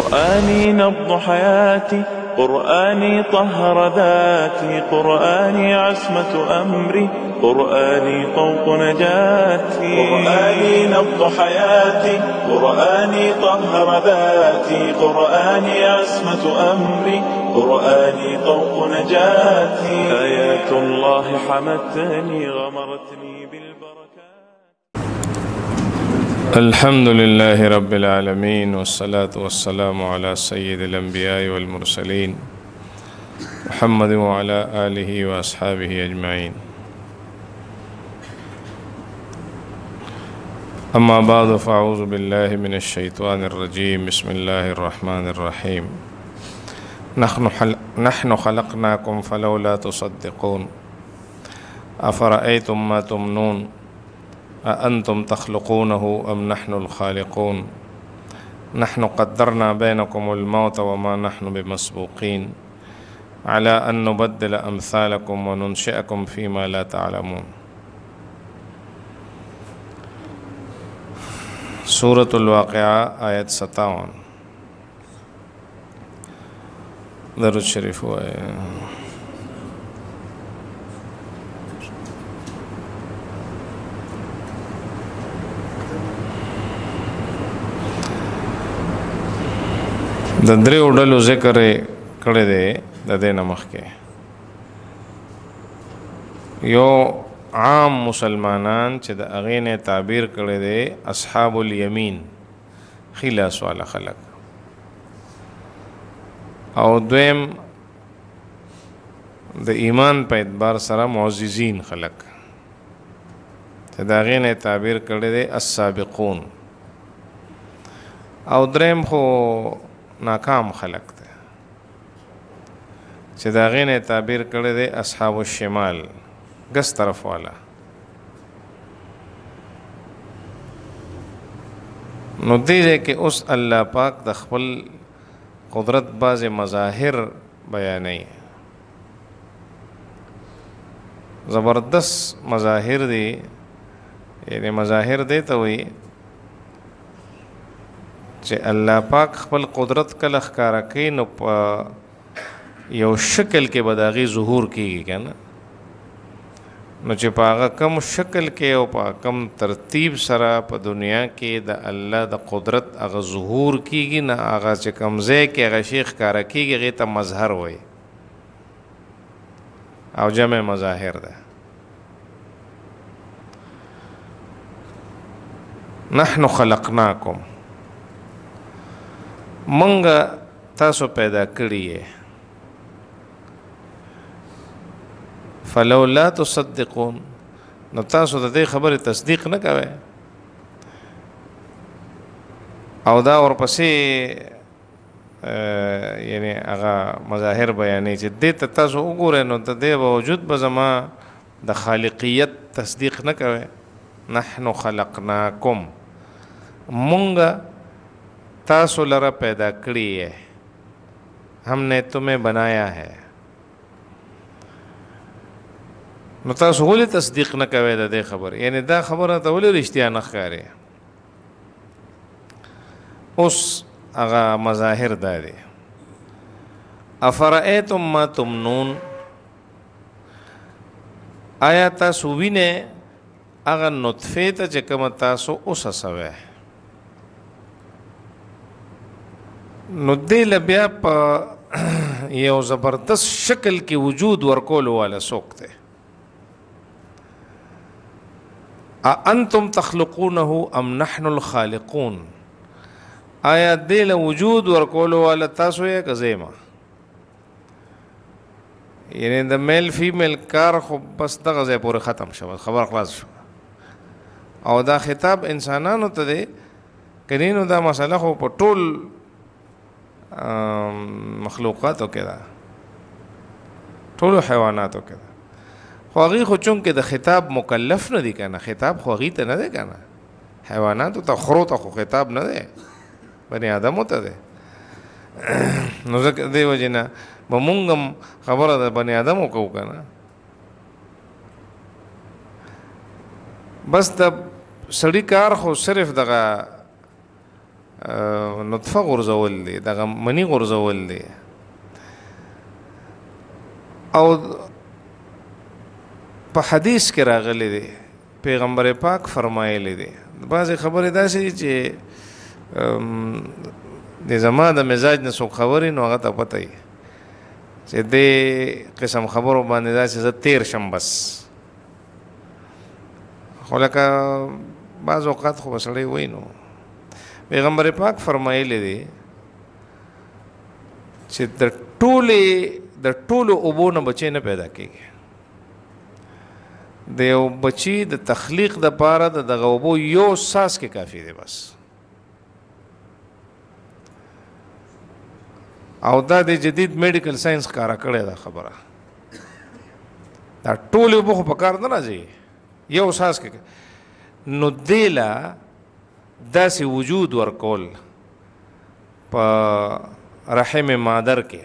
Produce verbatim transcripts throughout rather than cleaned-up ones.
قرآني نبض حياتي، قرآني طهر ذاتي، قرآني عصمة أمري، قرآني طوق نجاتي. قرآني نبض حياتي، قرآني طهر ذاتي، قرآني عصمة أمري، قرآني طوق نجاتي. آيات الله حمتني غمرتني بالبركات. الحمد لله رب العالمين، والصلاة والسلام على سيد الأنبياء والمرسلين محمد وعلى آله وأصحابه أجمعين. أما بعد، فأعوذ بالله من الشيطان الرجيم. بسم الله الرحمن الرحيم. نحن خلقناكم فلولا تصدقون أفرأيتم ما تمنون أأنتم تخلقونه أم نحن الخالقون نحن قدرنا بينكم الموت وما نحن بمسبوقين على أن نبدل أمثالكم وننشئكم فيما لا تعلمون. سورة الواقعة آيت ستاون. درود شریف ہوئے. د دریو ډلو ذکر کړی دی د دې نه مخکې. یو عام مسلمانان چې د هغې نه تعبیر کړی دی اصحاب الیمین، ښي لاس والا خلک، او دویم د ایمان په اعتبار سره معززین خلک چې د هغې نه تعبیر کړی دی السابقون، او دریم خو ناکام خلق دی چې د هغې نه تعبیر کړی دی اصحاب الشمال، ګس طرف والا. نو دې ځای کې اوس الله پاک د خپل قدرت بعضې مظاهر بیانوي. زبردست مظاهر دي، یعنی مظاهر دی ته وایي چې الله پاک خپل قدرت کله ښکاره کوي نو په یو شکل کې به د هغې ظهور کېږي که نه. نو چې په هغه کم شکل کې او په کم ترتیب سره په دنیا کې د الله د قدرت هغه ظهور کېږي، نه هغه چې کوم ځای کې هغه شی ښکاره کېږي هغې ته مظهر وایي، او جمع مظاهر ده. نحن خلقناکم، منگا تاسو پیدا کړی یې، فلولا تصدقون، نو تاسو د دې خبرې تصدیق نه کوئ، او دا ورپسې یعنی هغه مظاهر بیانوي چې دې ته تاسو وګورئ نو د دې باوجود به زما د خالقیت تصدیق نه کوئ. نحن خلقناکم، مونږ تاسو لرا پیدا کړی ہے، ہم نے تمہیں بنایا ہے. نو تاسو ولې تصدیق نه کوئ د دې خبر، یعنی دا خبره ته ولې رښتیا نه ښکاري. اوس هغه مظاهر دا دی. افرأیتم ما تمنون، آیا تاسو وینئ هغه نطفې ته چې کومه تاسو وسوئ. نو دې له بیا په یو زبردست شکل کې وجود ورکولو والا څوک دی. اانتم تخلقونه ام نحن الخالقون، آیا دې له وجود ورکولو والا تاسو یې که زه یم؟ یعنی د میل فیمیل کار خو بس دغه ځای پورې ختم شو، خبر خلاص شو، او دا خطاب انسانانو ته دی. کنی نو دا مسله خو په ټول مخلوقاتو کې ده، ټولو حیواناتو کې ده، خو هغې خو چونکې د خطاب مکلف نه دي که نه، خطاب خو هغې ته نه دی که نه، حیواناتو ته خرو ته خو خطاب نه دی، بني آدمو ته دی. نو ځکه دې وجې نه به مونږ هم خبره د بني آدمو کوو که نه. بس د سړی کار خو صرف دغه نطفه غورځول دی دغه منی غورځول دی او په حدیث کې راغلی دی پیغمبر پاک فرمایلی دی بعضې خبرې داسې دي چې د زما د مزاج نه څوک خبرې نو هغه ته پته وي چې دې قسم خبرو باندې داسې زه تیر شم بس خو لکه بعض اوقات خو به سړی وایي نو پیغمبر پاک فرمایلی دی چې د ټولې د ټولو اوبو نه بچی نه پیدا کېږي د یو بچی د تخلیق د پاره د دغه اوبو یو ساس کې کافي دی بس او دا د جدید میډیکل ساينس کارا کړی دا خبره دا ټول اوبو خو په کار نه راځي یو ساس کې نو دیلا داسې وجود ورکول په رحم مادر کې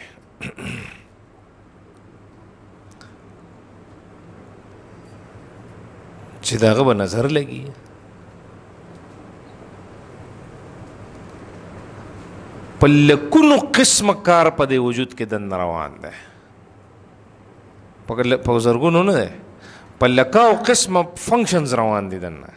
چې داغه به نظر لګي په لکونو قسم کار په دې وجود کې دن روان دی په زرګونو نه دی په لکاو قسم فنکشنز روان دي دنه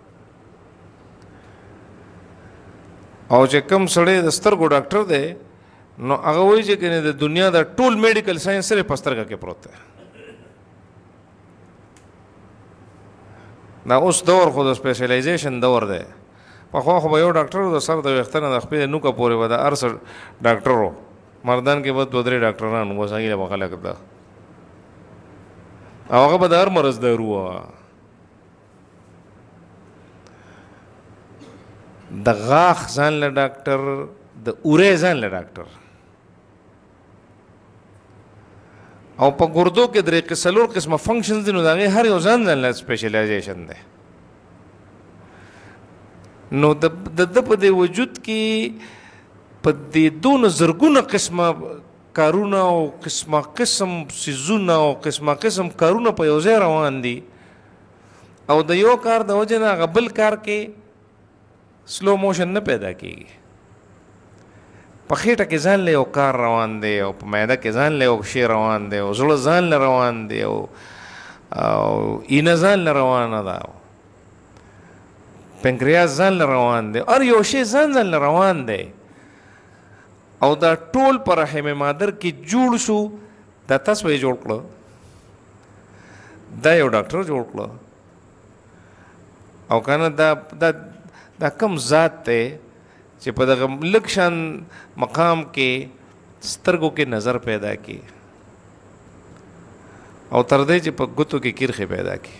او چې کوم سړی د سترګو ډاکټر دی نو هغه وایي چې کنه د دنیا د ټول میډیکل ساينس سره په سترګه کې پروت دی دا اوس دور خو د سپیشلایزیشن دور دی پخوا خو به یو ډاکټر د سر د ویښته نه د خپې د نوکه پورې به د هر څه ډاکټر و مردان کې به دوه درې ډاکټران و اوس هغې به خلک ده او هغه به د هر مرض دارو وه د غاښ ځان له ډاکټر د اورې ځان له ډاکټر او په ګردو کې درې څلور قسمه فنکشنز دي نو د هغې هر یو ځان ځان له سپیشلایزیشن دی نو د ده په دې وجود کې په دې دونه زرګونه قسمه کارونه او قسمه قسم څیزونه او قسمه قسم کارونه په یو ځای روان دي او د یو کار د وجې نه هغه بل کار کې سلو موشن نه پیدا کېږي په خېټه کې ځان له یو کار روان دی او په معده کې ځان له یو شی روان دی او زړه ځان له روان دی او اینه ځان له روانه ده پنکریاس ځان له روان دی هر یو شی ځان ځان له روان دی او دا ټول په رحم مادر کې جوړ شو دا تاسو یې جوړ کړه دا یو ډاکټر جوړ کړه او کنه دا دا دا کم ذات دی چې په دغه لږ شان مقام کې سترګو کې نظر پیدا کی او تر دې چې په ګوتو کې کرخه پیدا کی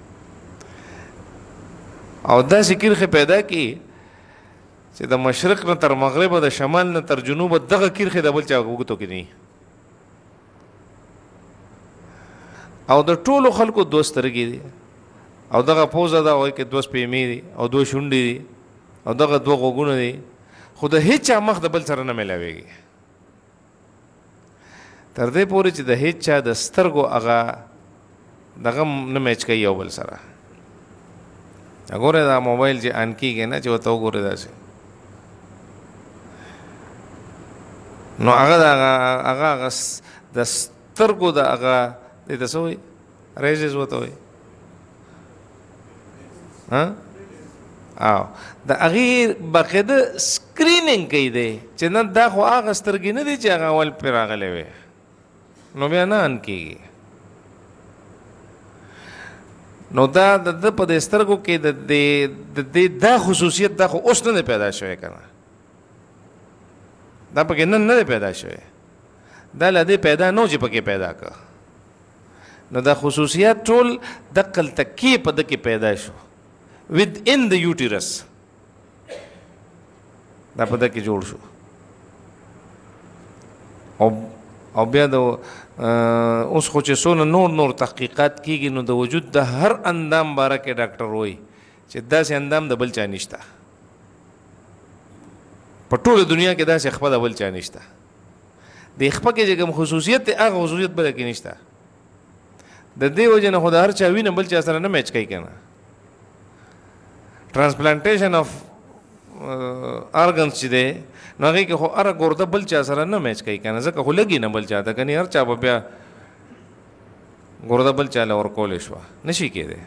او داسې کرخه پیدا کی چې د مشرق نه تر مغرب او د شمال نه تر جنوب دغه کرخه د بل چا ګوتو کې نه او د ټولو خلکو دوسترګي دي او دغه پوزه دا وای کې دوه سپېمې دي او دوه شونډې دي او دغه دوه غوږونه دي خو د هیڅ چا مخ د بل سره نه میلاویږي تر دې پورې چې د هیڅ چا د سترګو هغه دغه نه میچ کوي یو بل سره وګوره دا موبایل چې ان کېږي نه چې ورته وګورې داسې نو هغه د هغه د سترګو د هغه دې ته څه وایي ریزز ورته وایي او د هغې باقاعده سکرینینګ کوي دی چې نه دا خو هغه سترګې نه دي چې هغه اول پرې راغلی وی نو بیا نه ان کېږي نو دا د ده په دې سترګو کې د دې دا خصوصیت دا خو اوس نه دی پیدا شوی که نه دا پکې نن نه دی پیدا شوی دا له دې پیدا نه و چې پکې پیدا که نو دا خصوصیات ټول دقلته کې په ده کې پیدا شو within the uterus دا په ده کې جوړ شو او او بیا د اوس خو چې څونه نور نور تحقیقات کېږي نو د وجود د هر اندام باره کې ډاکټر وایي چې داسې اندام د بل چا نشته په ټوله دنیا کې داسې خپه د بل چا نشته د خپه کې چې کوم خصوصیت دی هغه خصوصیت بله کې نشته د دې وجې نه خو د هر چا وینه بل چا سره نه میچ کوي که نه ټرانسپلانټیشن اف ارګنز چې دی نو هغې کې خو هره ګرده بل چا سره نه میچ کوي که نه ځکه خو لګي نه بل چا ته کنې هر چا به بیا ګرده بل چا له ورکولی شوه نشي کېدی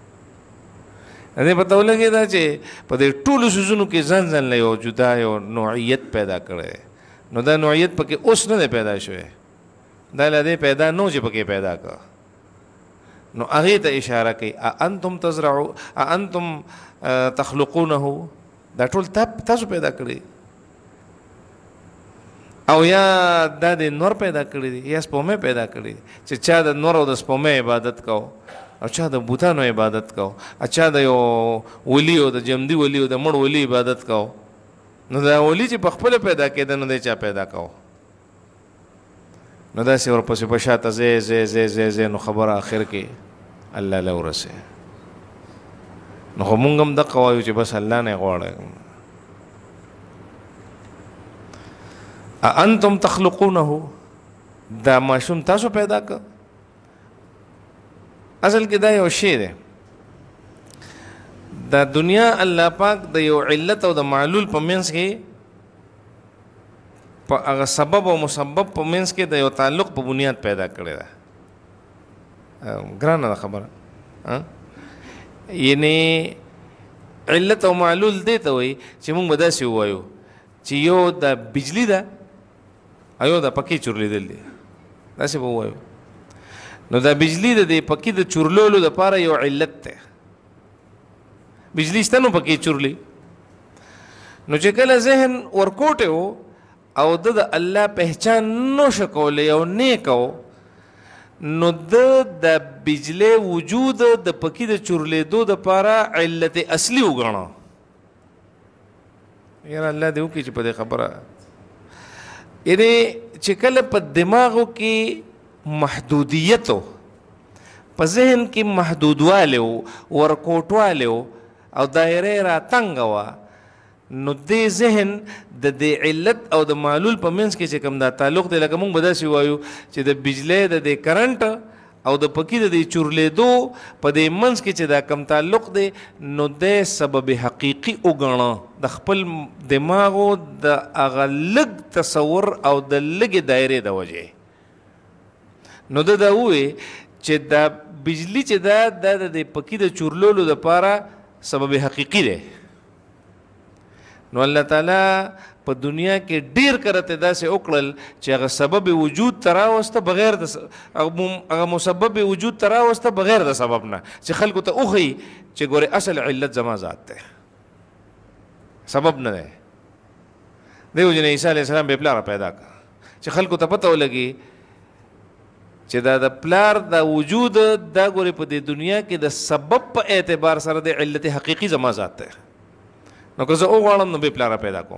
دې پته ولګېده چې په دې ټولو څیزونو کې ځان ځان له یو جدا یو نوعیت پیدا کړی نو دا نوعیت پکې اوس نه دی پیدا شوی دا له دې پیدا نو چې پکې پیدا کړه نو هغې ته اشاره کوي اانتم تزرعو اانتم تخلقونه دا ټول تاسو پیدا کړي او یا دا د نور پیدا کړي دي یا سپومې پیدا کړي چې چا د نور او د سپومې عبادت کو او چا د بوتانو عبادت کو اچھا د یو ولی او د جمدی ولی او د مړ ولی عبادت کو نو دا ولی چې په خپل پیدا کېده نو دی چا پیدا کو نو داسې ورپسې په شاته زی زی زی زی زی نو خبره آخر کې الله له ورسې نو خو مونږ هم دقه وایو چې بس الله نه غواړی انتم تخلقونه دا ماشوم تاسو پیدا که اصل کې دا یو شی دی دا دنیا الله پاک د یو علت او د معلول په منځ کې په هغه سبب او مسبب په منځ کې د یو تعلق په بنیاد پیدا کړی ده ګرانه ده خبره یعنی علت او معلول دی ته وایي چې موږ به داسې ووایو چې یو د بجلی ده او یو د پکې چورلیدل دی داسې به ووایو نو دا بجلی د دې پکې د چورلولو دپاره یو علت دی بجلی شته نو پکې چورلی نو چې کله ذهن ورکوټی و او د د الله پہچان نو شو کولی او نیک و نو د د بجلی وجود د پکې د چورلیدو دپاره علت اصلي وګڼه یاره الله دې وکړي چې په دې خبره یعنی چې کله په دماغو کې محدودیت و په ذهن کې محدودوالی و ورکوټوالی و او دایره را تنګه وه نو دې ذهن د دې علت او د معلول په منځ کې چې کوم دا تعلق دی لکه مونږ به داسې وایو چې د بجلی د دې کرنټ او د پکې د دې چورلیدو په دې منځ کې چې دا کم تعلق دی نو د سبب حقیقي وګڼه د خپل دماغو د هغه لږ تصور او د لږې دایرې د وجې نو ده دا ووایي چې دا بجلی چې دا دا د دې پکې د چورلولو دپاره سبب حقیقي دی نو الله تعالی په دنیا کې ډیر کرته داسې وکړل چې هغه سبب وجود ته راوسته بغیر د هغه مسبب وجود ته راوسته بغیر د سبب نه چې خلکو ته وښیي چې ګورې اصل علت زما ذات دی سبب نه دی دیو جن عیسی علیه السلام بې پلاره پیدا کړه چې خلکو ته پته ولګي چې دا د پلار د وجود دا ګورې په دې دنیا کې د سبب په اعتبار سره د علت حقیقي زما ذات دی نو که زه وغواړم نو بې پلاره پیدا کوم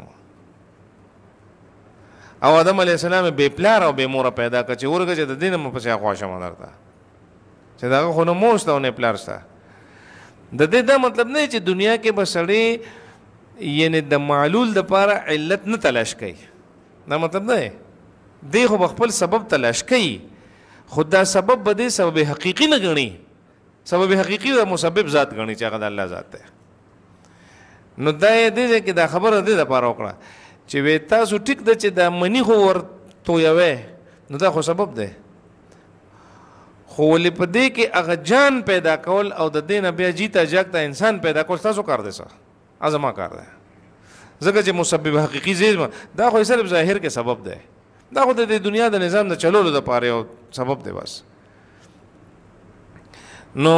او آدم علیه السلام بې پلاره او بې موره پیدا کړه چې ورګه چې د دې نه مو پسې اخوا شم درته چې د هغه خو نه مور شته او نه پلار شته د دې دا مطلب نه چې دنیا کې به سړی یعنې د معلول دپاره علت نه تلاش کوي دا مطلب نه دی دی خو به خپل سبب تلاش کوي خو دا سبب به دی سبب حقیقي نه ګڼي سبب حقیقي د مسبب ذات ګڼي چې هغه د الله ذات دی نو دا یې دی چې دا خبره دې دپاره وکړه چې وی تاسو ټیک ده چې دا مني خو ور تویوی نو دا خو سبب دی خو ولې په دې کې هغه جان پیدا کول او د دې نه بیا جیته جاګته انسان پیدا کول ستاسو کار دی څه زما کار دی ځکه چې مسبب حقیقي زیږ دا خو صرف ظاهر کې سبب دی دا خو د دنیا د نظام د چلولو دپاره یو سبب دی بس نو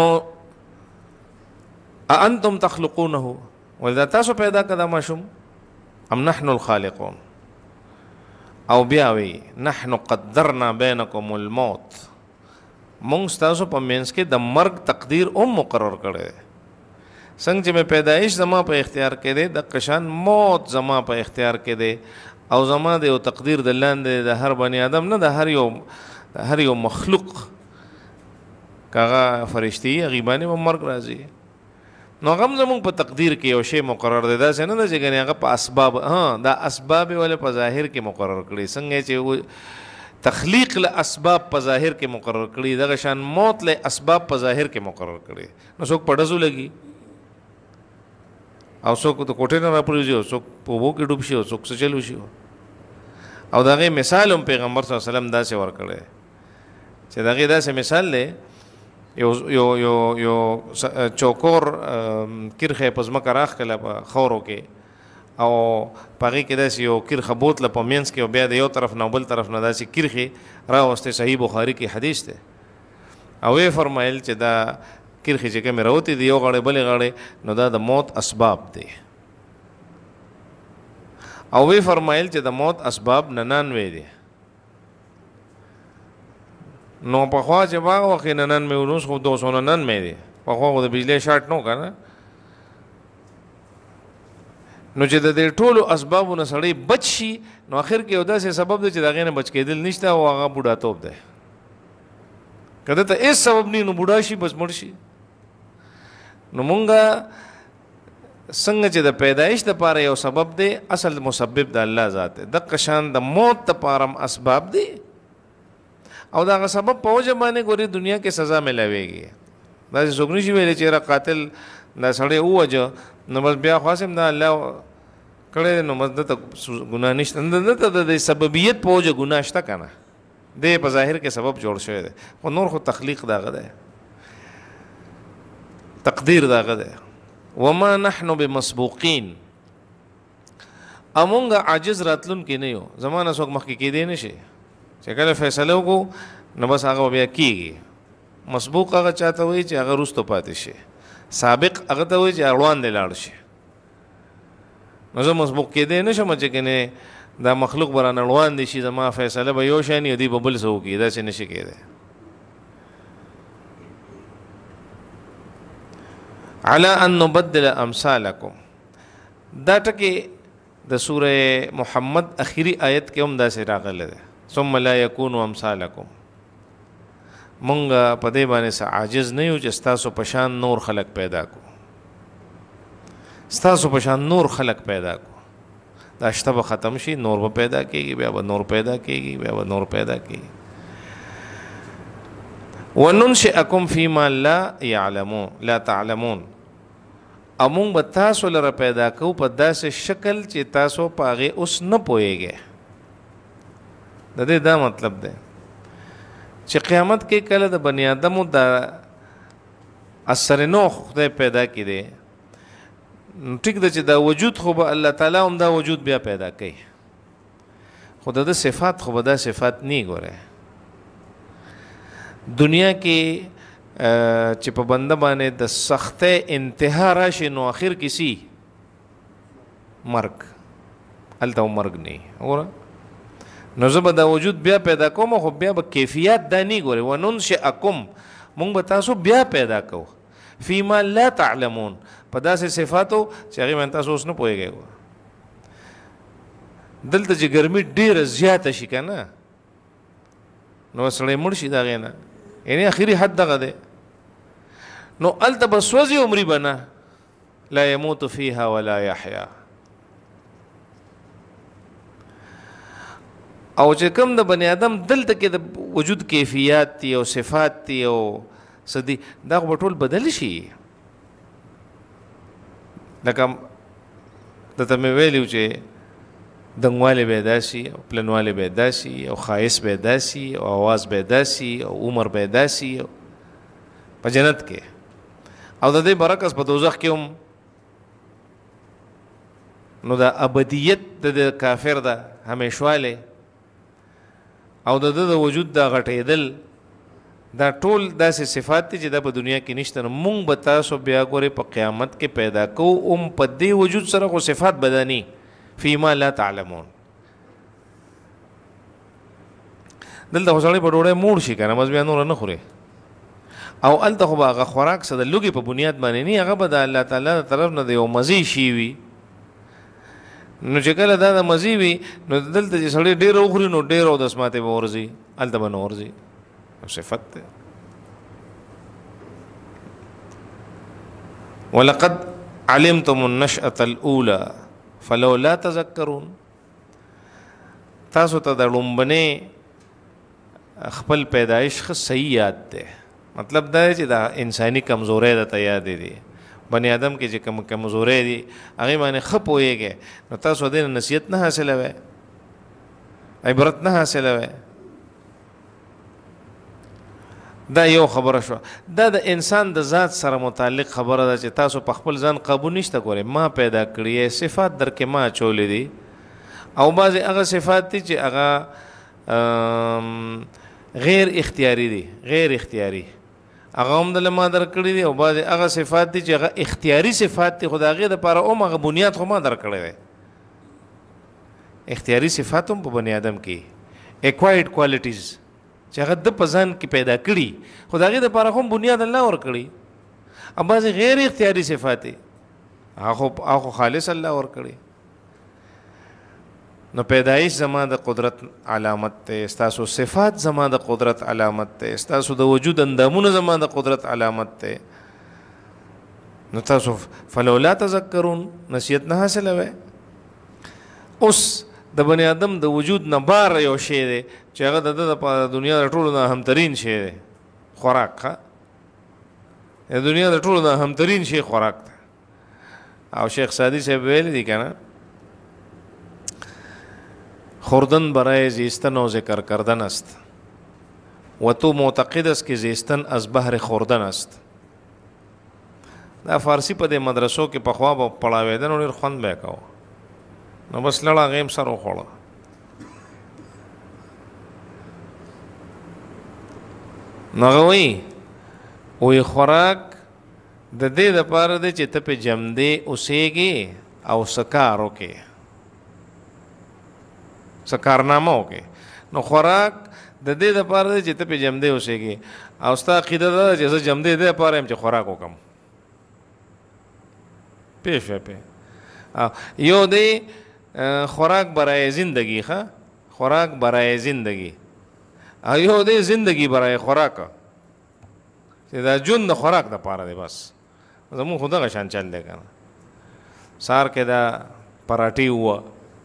اانتم تخلقونه ولدا تاسو پیدا کړه ماشوم ام نحن الخالقون او بیا وی نحن قدرنا بینکم الموت مونږ تاسو په منځ کې د مرګ تقدیر هم مقرر کړی څنګه چې مې پیدایش زما په اختیار کې دی د قشان موت زما په اختیار کې دی او زما د یو تقدیر د لاندې د هر بني آدم نه د هر یو هر یو مخلوق کاغه فرشتي هغې باندې به مرګ راځي نو هغه هم زمونږ په تقدیر کې یو شی مقرر دی داسې نه ده چې ګنې هغه په اسباب ها دا اسباب یې ولې په ظاهر کې مقرر کړي څنګه چې تخلیق له اسباب په ظاهر کې مقرر کړي دغه شان موت له اسباب په ظاهر کې مقرر کړي نو څوک په ډزو لګي او څوک د کوټې نه راپریوځي او څوک په اوبو کې ډوب شي او څوک څه چلو شي. او د هغې مثال هم پیغمبر صلی الله علیه وسلم داسې ورکړی چې د هغې داسې مثال دی یو یو یو یو چوکور کرښه په ځمکه راښکله په خاورو کې او په هغې کې داسې یو کرښه بوتله په منځ کې او بیا د یو طرف نه بل طرف نه داسې کرښې راوستې. صحیح بخاري کې حدیث دی. او وی فرمایل چې دا کرښې چې کومې راوتې دي یو غاړې بلې غاړې نو دا د موت اسباب دی. او وی فرمایل چې د موت اسباب ننانوې دي. نو پخوا چې په هغه وخت کې ننانوې و، اوس خو دو سو ننانوې دي. پخوا خو د بجلی شاټ نه و که نه. نو چې د دې ټولو اسبابو نه سړی بچ شي نو آخر کې یو داسې سبب دی چې د هغې نه بچ کېدل نشته او هغه بوډاتوب دی. که دته هېڅ سبب نه نو بوډا شي بس مړ شي. نو مونږه څنګه چې د پیدایش دپاره یو سبب دی، اصل مسبب د الله ذات دی. دقه شان د موت دپاره هم اسباب دی او د هغه سبب په وجه باندې ګورې دنیا کې سزا میلاویږي. داسې څوک نشي ویلی چې یاره قاتل دا سړی ووجه نو بس بیا خو هسې هم دا الله کړی دی نو بس دته ګناه نشته. دته د سببیت په وجه ګناه شته که نه، دی په ظاهر کې سبب جوړ شوی دی خو نور خو تخلیق دغه دی، تقدیر دغه دی. وما نحن بمسبوقین، امونږه عاجز راتلون کې نه یو. زمانه څوک مخکې کېدی نه شي چې کله فیصله وکړو نو بس هغه بیا کېږي. مسبوق هغه چاته وایي چې هغه وروسته پاتې شي، سابق هغه ته وایي چې وړاندې لاړ شي. نو زه مسبوق کېدی نه شم چې کنې دا مخلوق به رانه وړاندې شي، زما فیصله به یو شان وي دوی به بل څه وکړي، داسې نه شي کېدی. علی ان نبدل امثالکم، دا ټکې د سوره محمد اخیری آیت کې هم داسې راغلی دی. ثم لا یکونوا امثالکم، مونږ په دې باندې څه عاجز نه یو چې ستاسو په شان نور خلق پیدا کو، ستاسو په شان نور خلق پیدا کو. دا شته به ختم شي، نور به پیدا کېږي، بیا به نور پیدا کېږي، بیا به نور پیدا کېږي. وننشئکم فیما لا یعلمون لا تعلمون، امونږ به تاسو لره پیدا کوو په داسې شکل چې تاسو په هغې اوس نه پوهیږئ. د دې دا مطلب دی چې قیامت کې کله د بني آدمو د اثر نو خدای پیدا کړي دی، ټیک ده چې دا وجود خو به الله تعالی هم دا وجود بیا پیدا کوي، خو د ده صفات خو به دا صفات نه ګوره. دنیا کې چې په بنده باندې د سختۍ انتها راشي نو آخر کې سی مرګ، هلته هم مرګ نه وګوره. نو زه به دا وجود بیا پیدا کوم خو بیا به کیفیت دا نه ګورې. وننشئکم، مونږ به تاسو بیا پیدا کوو فیما لا تعلمون، په داسې صفاتو چې هغې باندې تاسو اوس نه پوهېږئ. دلته چې ګرمي ډېره زیاته شي که نه نو سړی مړ شي د هغې نه، یعنې اخري حد دغه دی. نو هلته به سوځي عمري به نه، لا یموت فیها ولا یحیا. او چې کوم د بني آدم دلته کې د وجود کیفیات دي او صفات دي او څه دي دا خو به ټول بدل شي. لکه درته مې ویلي چې دنګوالی به یې داسي او پلنوالی به یې داسي او ښایست به یې داسي او اواز به یې داسي او عمر به یې داسي په جنت کې. او د دې برعکس په دوزخ کې هم نو دا ابدیت د کافر ده، همیشوالی او د ده د وجود دا غټېدل، دا ټول داسې صفات دي چې دا په دنیا کې نشته. نو مونږ به تاسو بیا ګورې په قیامت کې پیدا کوو هم په دې وجود سره خو صفات بدني فیما لا تعلمون. دلته خو سړی په ډوډۍ موړ شي که نه، بس بیا نوره نه خوري. او هلته خو به هغه خوراک څه د لوږې په بنیاد باندې نه، هغه به د الله تعالی د طرف نه د یو مزې شي وي. نو چې کله دا د مزې وي نو دلته چې سړی ډېره وخوري نو ډېر اودس ماتې به ورځي، هلته به نه ورځي. صفت دی. ولقد علمتم النشأة الأولى فلولا تذکرون، تاسو ته د لومبنې خپل پیدایش ښه صحیح یاد دی. مطلب دا دی چې دا انساني کمزوری درته یادې دي. بنی آدم کې چې کوم کمزوري دي هغه باندې ښه پوهیږي نو تاسو دې نصیحت نه حاصلوي عبرت نه حاصلوي دا یو خبره شو دا د انسان د ذات سره متعلق خبره ده چې تاسو په خپل ځان قابو نشته کوئ ما پیدا کړی صفات در کې ما چولې دي او بعضې هغه صفات دي چې هغه غیر اختیاري دي غیر اختیاري هغه هم دله ما در کړی دي او بعضې هغه صفات دي چې هغه اختیاري صفات دي خو د هغې دپاره هم هغه بنیاد خو ما در کړی دی اختیاري صفات هم په بني آدم کې اکوایرډ کوالټیز چې هغه د په ځان کې پیدا کړي خو د هغې دپاره خو هم بنیاد الله ورکړي او بعضې غیر اختیاري صفات دي هغه خو خالص الله ورکړي نو پیدایش زما د قدرت علامت ته ستاسو صفات زما د قدرت علامت ته ستاسو د وجود اندامونه زما د قدرت علامت ته نو تاسو فلولا تذکرون نصیحت نه حاصلوي اوس د بنی آدم د وجود نه بار یو شی دی چې هغه د د دنیا د ټولو نه اهمترین شی دی خوراک ښه د دنیا د ټولو نه اهمترین شی خوراک دی او شیخ سعدی صاحب ویلی دی که نه خوردن برای زیستن و ذکر کردن است و تو معتقد است که زیستن از بحر خوردن است دا فارسی په دې مدرسو کې پخوا به پړاوېده نو ډېر خوند به یې کوه نو بس لړه هغې هم سر وخوړه نو هغه وایي وایي خوراک د دې دپاره دی چې ته پې جمدې اوسېږې او څه کار وکړې څه کارنامه وکړې نو خوراک د دې دپاره دی چې ته پې جمدې اوسېږې او ستا عقیده دا ده چې زه جمدې دې دپاره یم چې خوراک وکړم پوه شوې پې یو دی خوراک برای زندگی ښه خوراک برای زندگی او یو دی زندگی برای خوراک چې دا ژوند د خوراک دپاره دی بس زمونږ خو دغه شان چل دی که نه سهار کې دا پراټې ووه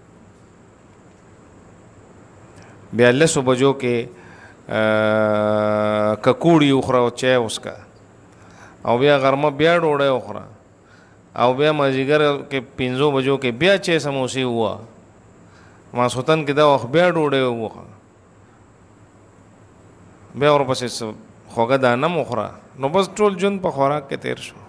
بیا لسو بجو کې ککوړي وخوره او چای وڅکه او بیا غرمه بیا ډوډۍ وخوره او بیا مازدیګر کې پنځو بجو کې بیا چای سموسې ووه ماسخوتن کې دا وخت بیا ډوډۍ وخوره بیا ورپسې خوږه دانه م وخوره نو بس ټول ژوند په خوراک کې تیر شو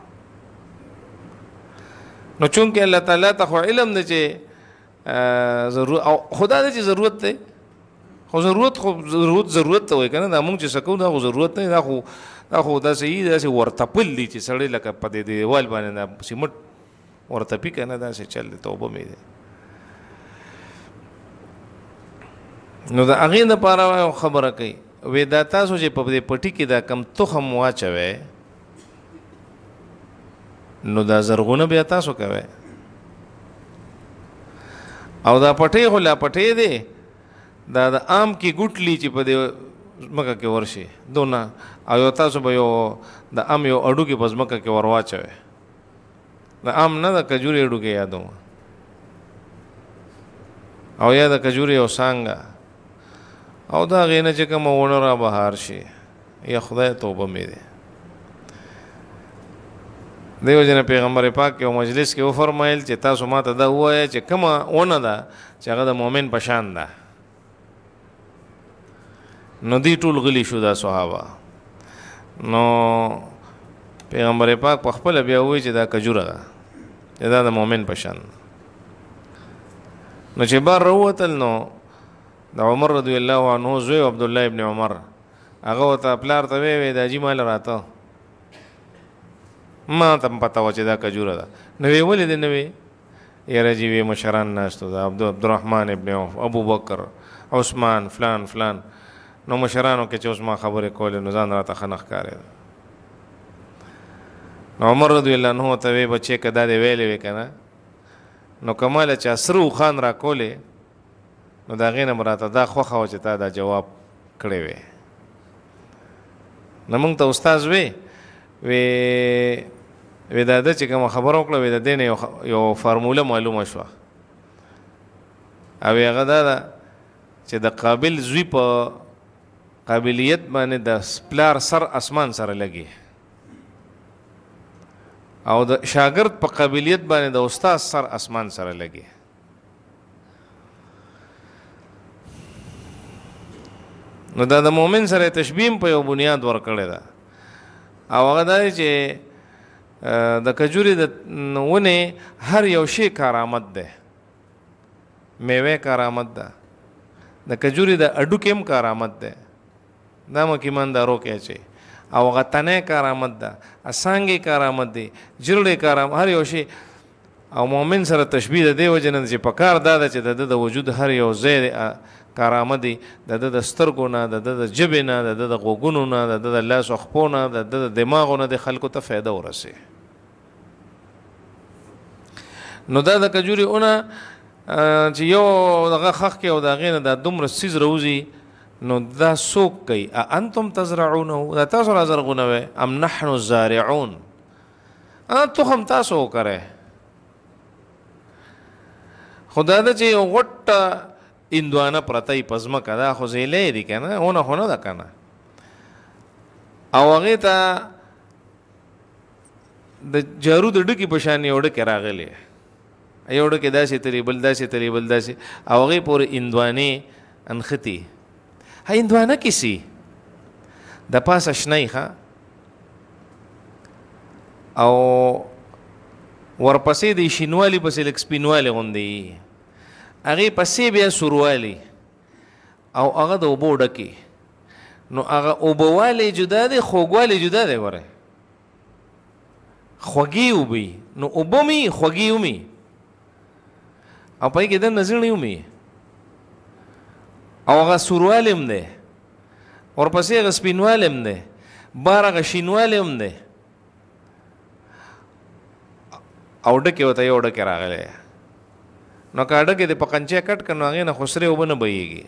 نو چونکې الله تعالی ته خو علم دی چې ضرورت او خدا دی چې ضرورت دی خو ضرورت خو ضرورت ضرورت ته وایي که نه دا مونږ چې څه کوو دا خو ضرورت نه دا خو دا خو داسې یي داسې ورتپل دي چې سړی لکه په دې دیوال باندې دا سیمټ ورتپي که نه داسې چل دی توبه مې دی نو د هغې دپاره خبره کوي وی دا تاسو چې په دې پټي کې دا کم تخم واچوئ نو دا زرغونه بیا تاسو کوئ او دا پټۍ خو لا پټۍ دی دا د آم کې ګوټلي چې په دې ځمکه کې ورشي دونه او یو تاسو به یو د ام یو اډوکې په ځمکه کې ور واچوئ د ام نه د کجورې اډوکې یادوم او یا د کجورې یو څانګه او دا هغې نه چې کومه ونه را بهار شي یا خدای توبه مې دی دیو جن پیغمبر پاک یو مجلس کې وفرمایل چې تاسو ما ته دا ووایه چې کومه ونه ده چې هغه د مؤمن په شان ده نو دی ټول غلی شو دا صحابه نو پیغمبر پاک په خپله بیا ووایي چې دا کجوره ده چې دا د مؤمن په شان نو چې بار راووتل نو د عمر رضی الله عنه زوی عبدالله ابن عمر هغه ورته پلار ته وی وی دا جي مال راته ما ته هم پته وه چې دا کجوره ده نو وی ولې دې نه وی یاره جي وی مشران ناستو ده عبدالرحمن ابن عوف ابو بکر عثمان فلان فلان نو مشرانو کې چې اوس ما خبرې کولې نو ځان راته ښه نه ښکارېده نو عمر رضی الله عنه ته وی بچې که دا دې ویلې وې که نه نو که ماله چا سره اوښان را کولې نو د هغې نه به راته دا خوښه وه چې تا دا جواب کړی وی نو موږ ته استاذ وی وی وی دا ده چې کومه خبره وکړه وی د دې نه یو فارموله معلومه شوه او هغه دا ده چې د قابل زوی په قابلیت باندې د پلار سر اسمان سره لګي او د شاګرد په قابلیت باندې د استاد سر اسمان سره لګي. نو دا د مؤمن سره تشبیه په یو بنیاد ورکړی ده او هغه دا چې د کجوري د ونه هر یو شی کارآمد ده. میوه کارآمد ده، د کجوري د اډو کې هم کارآمد ده، دا مکه ایماندارو کې چې او هغه تنه کارآمد ده، اسانګي کارآمد دي، جرړې کارآمد، هر یو شی. او مؤمن سره تشبیه ده دی وجنه چې په کار دا ده چې د وجود هر یو ځای کارآمد دي، د د سترګو نه، د د جبې نه، د د غوږونو نه، د د لاس او خپو نه، د د دماغو نه د خلکو ته فایده ورسي. نو دا د کجوري اونه چې یو دغه خخ کې او د هغې نه دا دومره څیز روزي، نو دا څوک کوي؟ انتم تزرعونه، دا تاسو را زرغونوئ، ام نحن الزارعون، تخم تاسو وکرئ. خو دا ده چې یو غټه اندوانه پرته یي په ځمکه، دا خو زیلی دي که نه، اونه خو نه ده که نه. او هغې ته د جارو د ډکي په شان یو ډکې راغلی، یو ډکې داسې تلي، بل داسې تلي، بل داسې، او هغې پورې اندوانې انختي. ها اندوانه کسی د پاسه شنی ښه، او ورپسې د شینوالي پسې لږ سپینوالي غوندې وي، هغې پسې بیا سوروالی، او هغه د اوبو ډکې. نو هغه اوبهوالی جدا دی، خوږوالی جدا دی. ګورئ خوږې اوبه، نو اوبه مې خوږې ومې، او پای کې دننه زیړې ومې، او هغه سوروالی هم دی، ورپسې هغه سپینوالی هم دی، بار هغه شینوالی هم دی، او ډکې ورته یو ډکې راغلی. نو که ډکې د په قنچې کټ کړ نو هغې نه خو سرې اوبه نه بهیږي.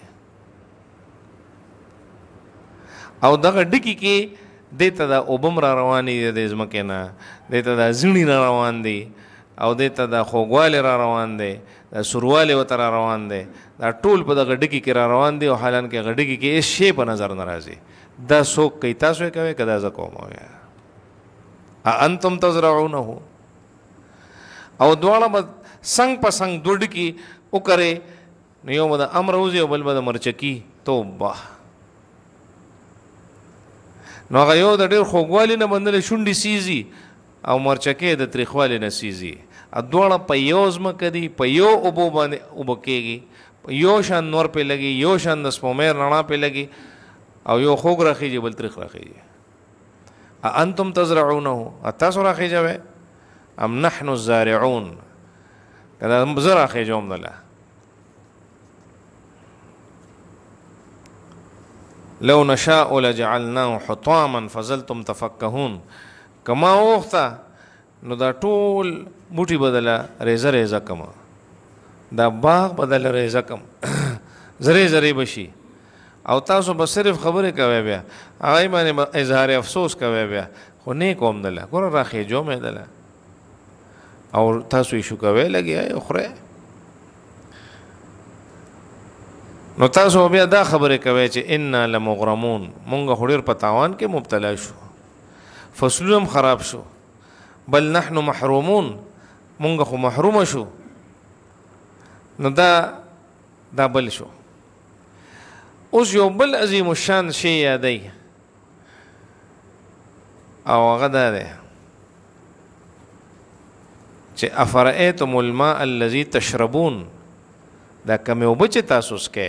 او دغه ډکې کې دې ته دا اوبه هم را روانې دي د ځمکې نه، دې ته دا زیڼې را روان دي، او دې ته دا خوږوالی را روان دی، دا سوروالی ورته را روان دی، دا ټول په دغه ډکې کې را روان دي. او حالان کې هغه ډکې کې هېڅ شی په نظر نه راځي. دا څوک کوي؟ تاسو یې کوئ که دا زه کوم؟ انتم تزرعونه. او دواړه به څنګ په څنګ دوه ډکي وکرې، نو یو به د ام روزي او بل به د مرچکي. توبه! نو هغه یو د ډېر خوږوالي نه بندلې شونډې سیزي، او مرچکې د تریخوالي نه سیزي. دواړه په یو ځمکه دي، په یو اوبو باندې اوبه کېږي، یو شان نور پې لګي، یو شان د سپومیر رڼا پې لګي، او یو خوږ راخېږي بل تریخ راخېږي. انتم تزرعونه، تاسو راخېږئ، ام نحن الزارعون، که دا زه راخېږم دله. لو نشاء لجعلناه حطاما فظلتم تفکهون. که ما وغوښته نو دا ټول بوټي به دله ریزه ریزه کړم، دا باغ به دله ریزه کړم، زرې زرې به شي، او تاسو به صرف خبرې کوئ، بیا هغې باندې به اظهار افسوس کوئ، بیا خو نه یې کوم دله. ګوره راخېجوم یې دله، او تاسو یې شوکوی لګیا یې خورئ. نو تاسو بیا دا خبرې کوئ چې انا لمغرمون، مونږ خو ډېر په تاوان کې مبتلا شو، فصلونه هم خراب شو، بل نحن محرومون، مونږ خو محرومه شو. نو دا دا بل شو. اوس یو بل عظیم الشان شی یادی، او هغه دا دی چې افرأیتم الماء الذي تشربون، دا کمې اوبه چې تاسو څکئ،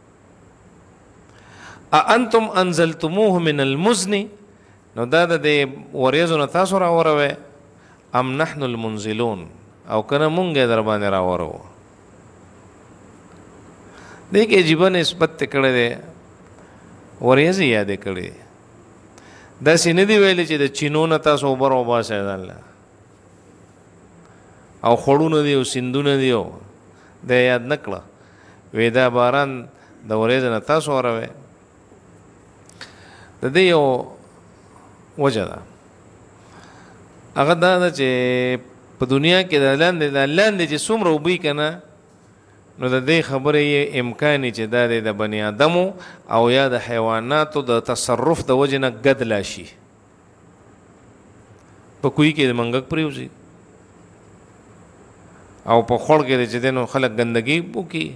اانتم انزلتموه من المزن، نو دا د دې وریځو نه تاسو راوروئ، ام نحن المنزلون، او کنه مونږ یې در باندې راورو. دې کې عجیبه نسبت کړی دی، وریځې یادې کړې. داسې نه دي ویلي چې د چینو نه تاسو اوبه راوباسئ ځان له، او خوړونه دي او سیندونه دي، او دا یاد نه کړه. وی دا باران د وریځو نه تاسو واروئ. د دې یو وجه ده، هغه دا ده چې په دنیا کې د لاندې د لاندې چې څومره اوبه وي که نه، نو د دې خبرې یې امکان چې دا دی د بني آدمو او یا د حیواناتو د تصرف د وجې نه ګدلا شي. په کوی کې د منګک پریوزي او په خړ کې چې دینو خلک ګندګي وکي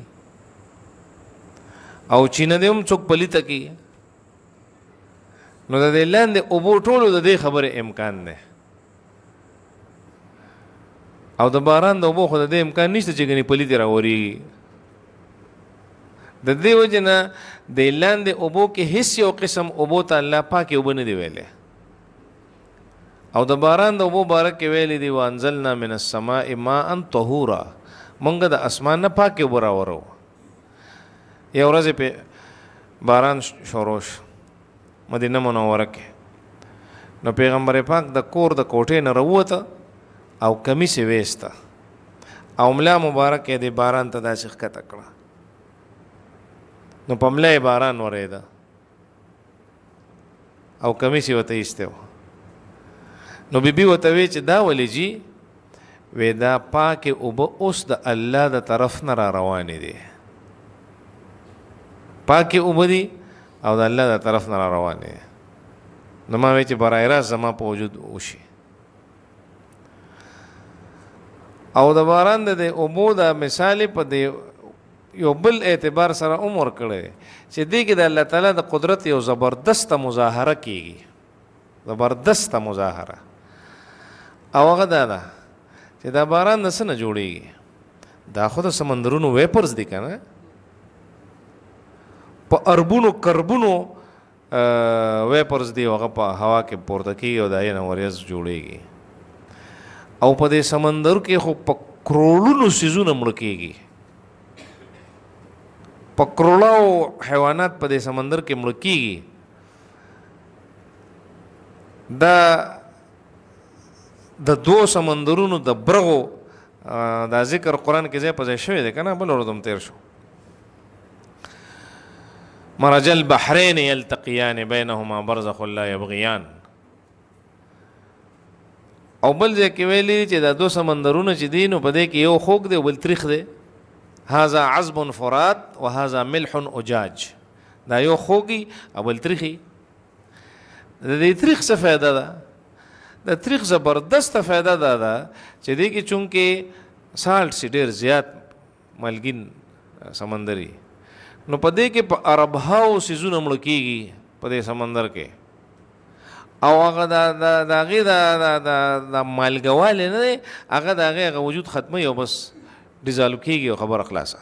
او چینه دې هم څوک پلیته کی نو د دې لاندې اوبو ټولو د دې خبره امکان دی او د باران د اوبو خو د دې امکان نشته چې ګنې پلیته راوري د دې وجه نه د لاندې اوبو کې هیڅ یو قسم اوبو ته الله پاکې اوبه نه دی ویلی او د باران د اوبو باره کې ویلی دی وانزلنا من السماء ماء طهورا مونږ د اسمان نه پاکې اوبه راورو یو ورځ په باران شروع شو مدینه منوره کې نو پیغمبر پاک د کور د کوټې نه راووته او کمیس یې ویسته او ملا مبارک یې د باران ته داسې ښکته کړه نو په ملا یې باران ورېده او کمیس یې ورته ایستی و نو بیبي ورته وی چې دا ولې جي وی دا پاکې اوبه اوس د الله د طرف نه را روانې دي پاکې اوبه دي او د الله د طرف نه را روانې دي نو ما وی چې برای راست زما په وجود وشي او د باران د اوبو د مثال په د یو بل اعتبار سره عمر کړی چې دې کې د الله تعالی د قدرت یو زبردسته مظاهره کیږي زبردسته مظاهره او هغه دا ده چې دا باران د څه نه جوړیږي دا خو د سمندرونو ویپرز دي که نه په اربونو کربونو ویپرز دی هغه په هوا کې پورته کېږي او د هغې نه وریځ جوړیږي او په دې سمندر کې خو په کروڑونو څیزونه مړه کېږي په کروڑاو حیوانات په دې سمندر کې مړه کېږي دا د دو سمندرونو د برغو دا ذکر قرآن کې ځای په ځای شوی دی که نه بل ورځ هم تیر شو مرج البحرین یلتقیان بینهما برزخ لا یبغیان او بل ځای کې ویلي چې دا دو سمندرونه چې دي نو په دې کې یو خوږ دی او بل تریخ دی هذا عذب فرات وهذا ملح اجاج دا یو خوږي او بل تریخي د دې تریخ څه فایده ده د تریخ زبردسته فایده دا ده چې دې کې چونکې سالټ سي ډېر زیات مالګین سمندري نو په دې کې په اربهاو څیزونه مړه کېږي په دې سمندر کې او هغه د هغې د مالګهوالی نه دی هغه د هغې هغه وجود ختموي او بس ډیزالو کېږي او خبره خلاصه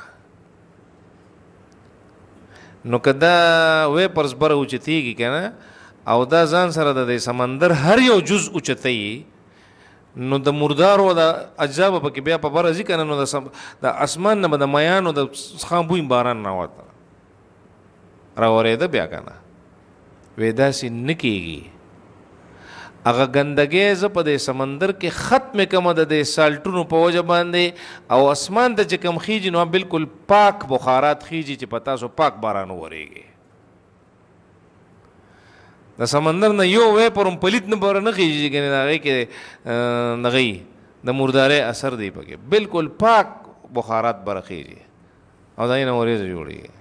نو که دا ویپرز بره اوچتېږي که نه او دا ځان سره د سمندر هر یو جز اوچتوي نو د مردارو د اجزا به پکې بیا په بره ځي که نه نو د اسمان نه به د میانو د څښام بوی باران راوته راورېده بیا که نه وی داسې نه کېږي هغه ګندګۍ زه په دې سمندر کې ختمې کومه د دې سالټونو په وجه باندې او اسمان ته چې کوم خیږي نو بالکل پاک بخارات خیږي چې په تاسو پاک باران وورېږي د سمندر نه یو ویپر هم پلیت نه بره نه خیږي چې د هغې کې دغه د مردارۍ اثر دی پکې بالکل پاک بخارات بره خیږي او د هغې نه وریځه جوړېږي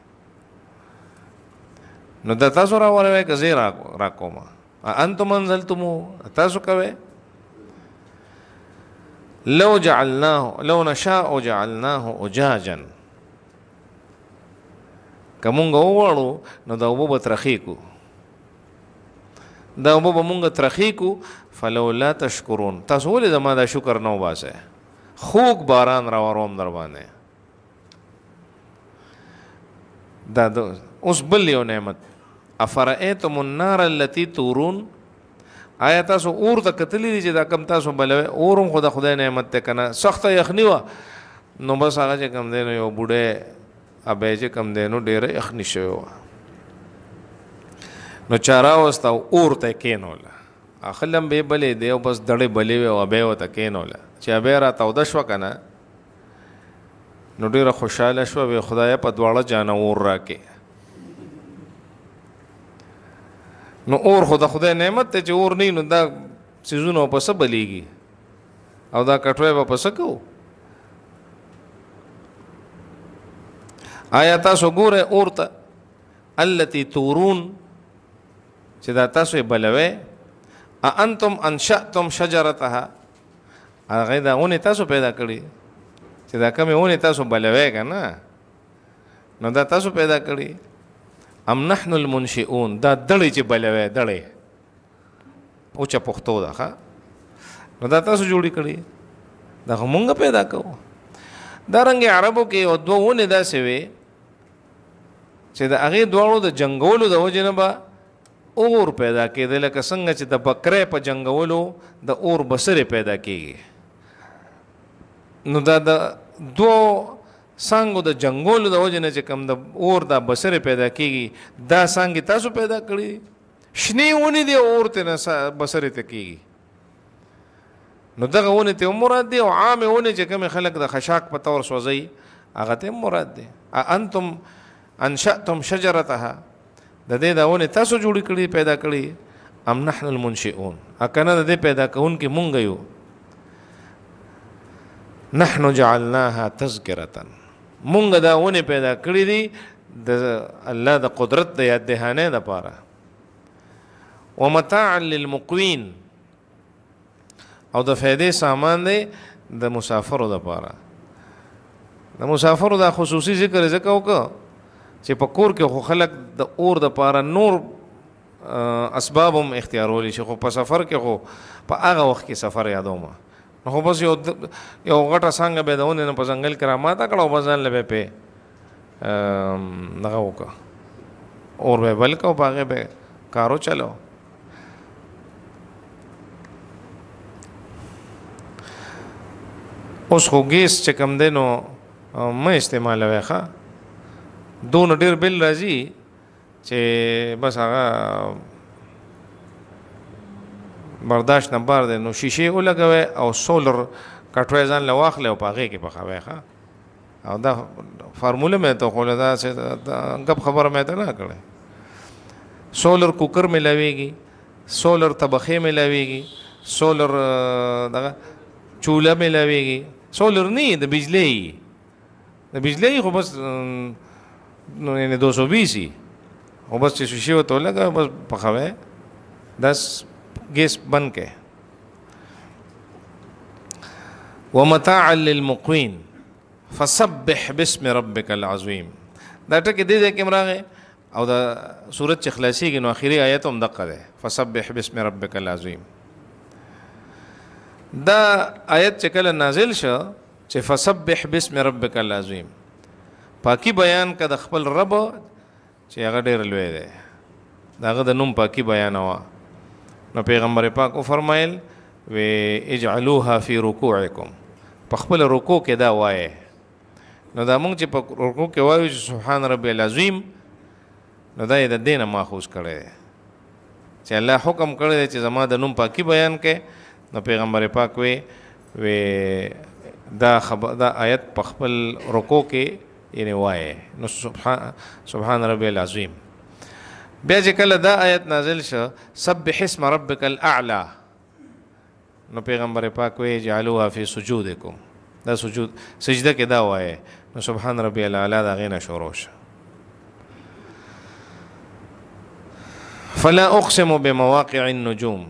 نو دا تاسو راوروئ که زه را کومه انتم انزلتموه تاسو کوئ لو جعلناه لو نشاء جعلناه اجاجا که مونږ وغواړو نو دا اوبه به ترخې کړو دا اوبه به مونږ ترخې کړو فلولا تشکرون تاسو ولې زما دا شکر نه وباسئ خوږ باران راوروم در باندې دا اوس بل یو نعمت افرأیتم النار التي تورون آیا تاسو اور ته کتلی دي چې دا کم تاسو بلوي اور هم خو د خدای نعمت ته کنه سخته یخني وه نو بس هغه چې کم دی نو یو بوډی ابی چې کم دی نو ډېره یخني شوې وه نو چا راوسته او اور ته یې کېنوله هغه لمبې بلې دی او بس دړې بلې وې او ابی ورته کېنوله چې ابی را توده شوه که نه نو ډېره خوشحاله شوه وی خدایه په دواړه جانه اور راکې نو اور خو د خدای نعمت ته چې اور نه نو دا څیزونه په څه بلیږي او دا کټوی به په څه کوو آیا تاسو ګورئ اور ته التي تورون چې دا تاسو یې بلوئ اانتم انشأتم شجرتها، هغه دا ونه تاسو پیدا کړی چې دا کومه ونه تاسو بلوي کنه، نو دا تاسو پیدا کړی. ام نحن المنشئون، دا دړې چې بلوي دړې او چا پښتو ده ښا، نو دا تاسو جوړی کړی، دا موږ پیدا کوو. دا رنګ عربو کې او دوه ونه داسې وي چې د هغې دواړو د جنګولو د وجې نه به اور پیدا کېده، لکه څنګه چې د بکرې په جنګولو د اور بسرې پیدا کېږي. نو دا د دوه څانګو د جنګولو د وجې نه چې کوم د اور دا بسرې پیدا کېږي، دا څانګې تاسو پیدا کړي. شنې ونې دي اور ته نه بسرې ته کېږي، نو دغه ونې ته مراد دی. او عامې ونې چې کومې خلک د خشاک په طور سوځوي هغه ته مراد دی. انتم انشأتم شجرتها، د دې دا ونې تاسو جوړې کړي پیدا کړي. ام نحن المنشئون، اکنه د دې پیدا کوونکي مونږ یو. نحن جعلناها تذکرة، مونږ دا ونې پیدا کړي دي د الله د قدرت د یاد دهانې دپاره. ومتاعا للمقوین، او د فائدې سامان دی د مسافرو دپاره. د مسافرو دا خصوصي ذکر ځکه وکړه چې په کور کې خو خلک د اور دپاره نور اسباب هم اختیارولی شي، خو په سفر کې خو په هغه وخت کې سفر یادوم، نو خو بس یو یو غټه څانګه به د ونې نه په ځنګل کې راماته کړه او بس ځان له به پې دغه وکړه، اور به بل کړه او په هغې به کارو چلو. اوس خو ګیس چې کوم دی نو مه استعمالوئ ښه، دونه ډېر بل راځي چې بس هغه برداشت نه بار دی. نو شیشې ولګوئ او سولر کټوی ځان له واخلئ او په هغې کې پخوئ ښه. او دا فارموله مې ته خوله دا ګپ خبره مې ته نه کړې. سولر کوکر ملاویږي، سولر طبخې ملاویږي، سولر دغه چوله ملاویږي. سولر نه د بجلی، د بجلی خو بس نو یعنی دو سو بیسی خو بس چې شیشې ورته ولګوئ بس پخوئ، دس گیس بند کې. ومتاعا للمقوین فسبح باسم ربک العظیم، دا ټکي دې ځای کې راغی او دا سورت چې خلاصېږي نو آخري آیت هم دقه دی، فسبح باسم ربک العظیم. دا آیت چې کله نازل شو چې فسبح باسم ربک العظیم، پاکی بیان که د خپل رب چې هغه ډېر لوی دی، د هغه د نوم پاکی بیانوه. نو پیغمبر پاک وفرمایل وی اجعلوها فی رکوعکم، په خپل رکوع کې دا وایه. نو دا مونږ چې په رکوع کې وایو چې سبحان ربی العظیم، نو دا یې د دې نه ماخوذ کړی دی چې الله حکم کړی دی چې زما د نوم پاکی بیان کې. نو پیغمبر پاک وی وی دا خبر دا آیت په خپل رکوع کې یعنی وایه. نو سبحان سبحان ربی العظیم. بیا چې کله دا آیت نازل شو سبح اسم ربک الاعلی، نو پیغمبر پاک وی جعلوها فی سجودکم، دا سجود سجده کې دا وایه. نو سبحان ربی الاعلی دا غینه شروع شو. فلا اقسم بمواقع النجوم،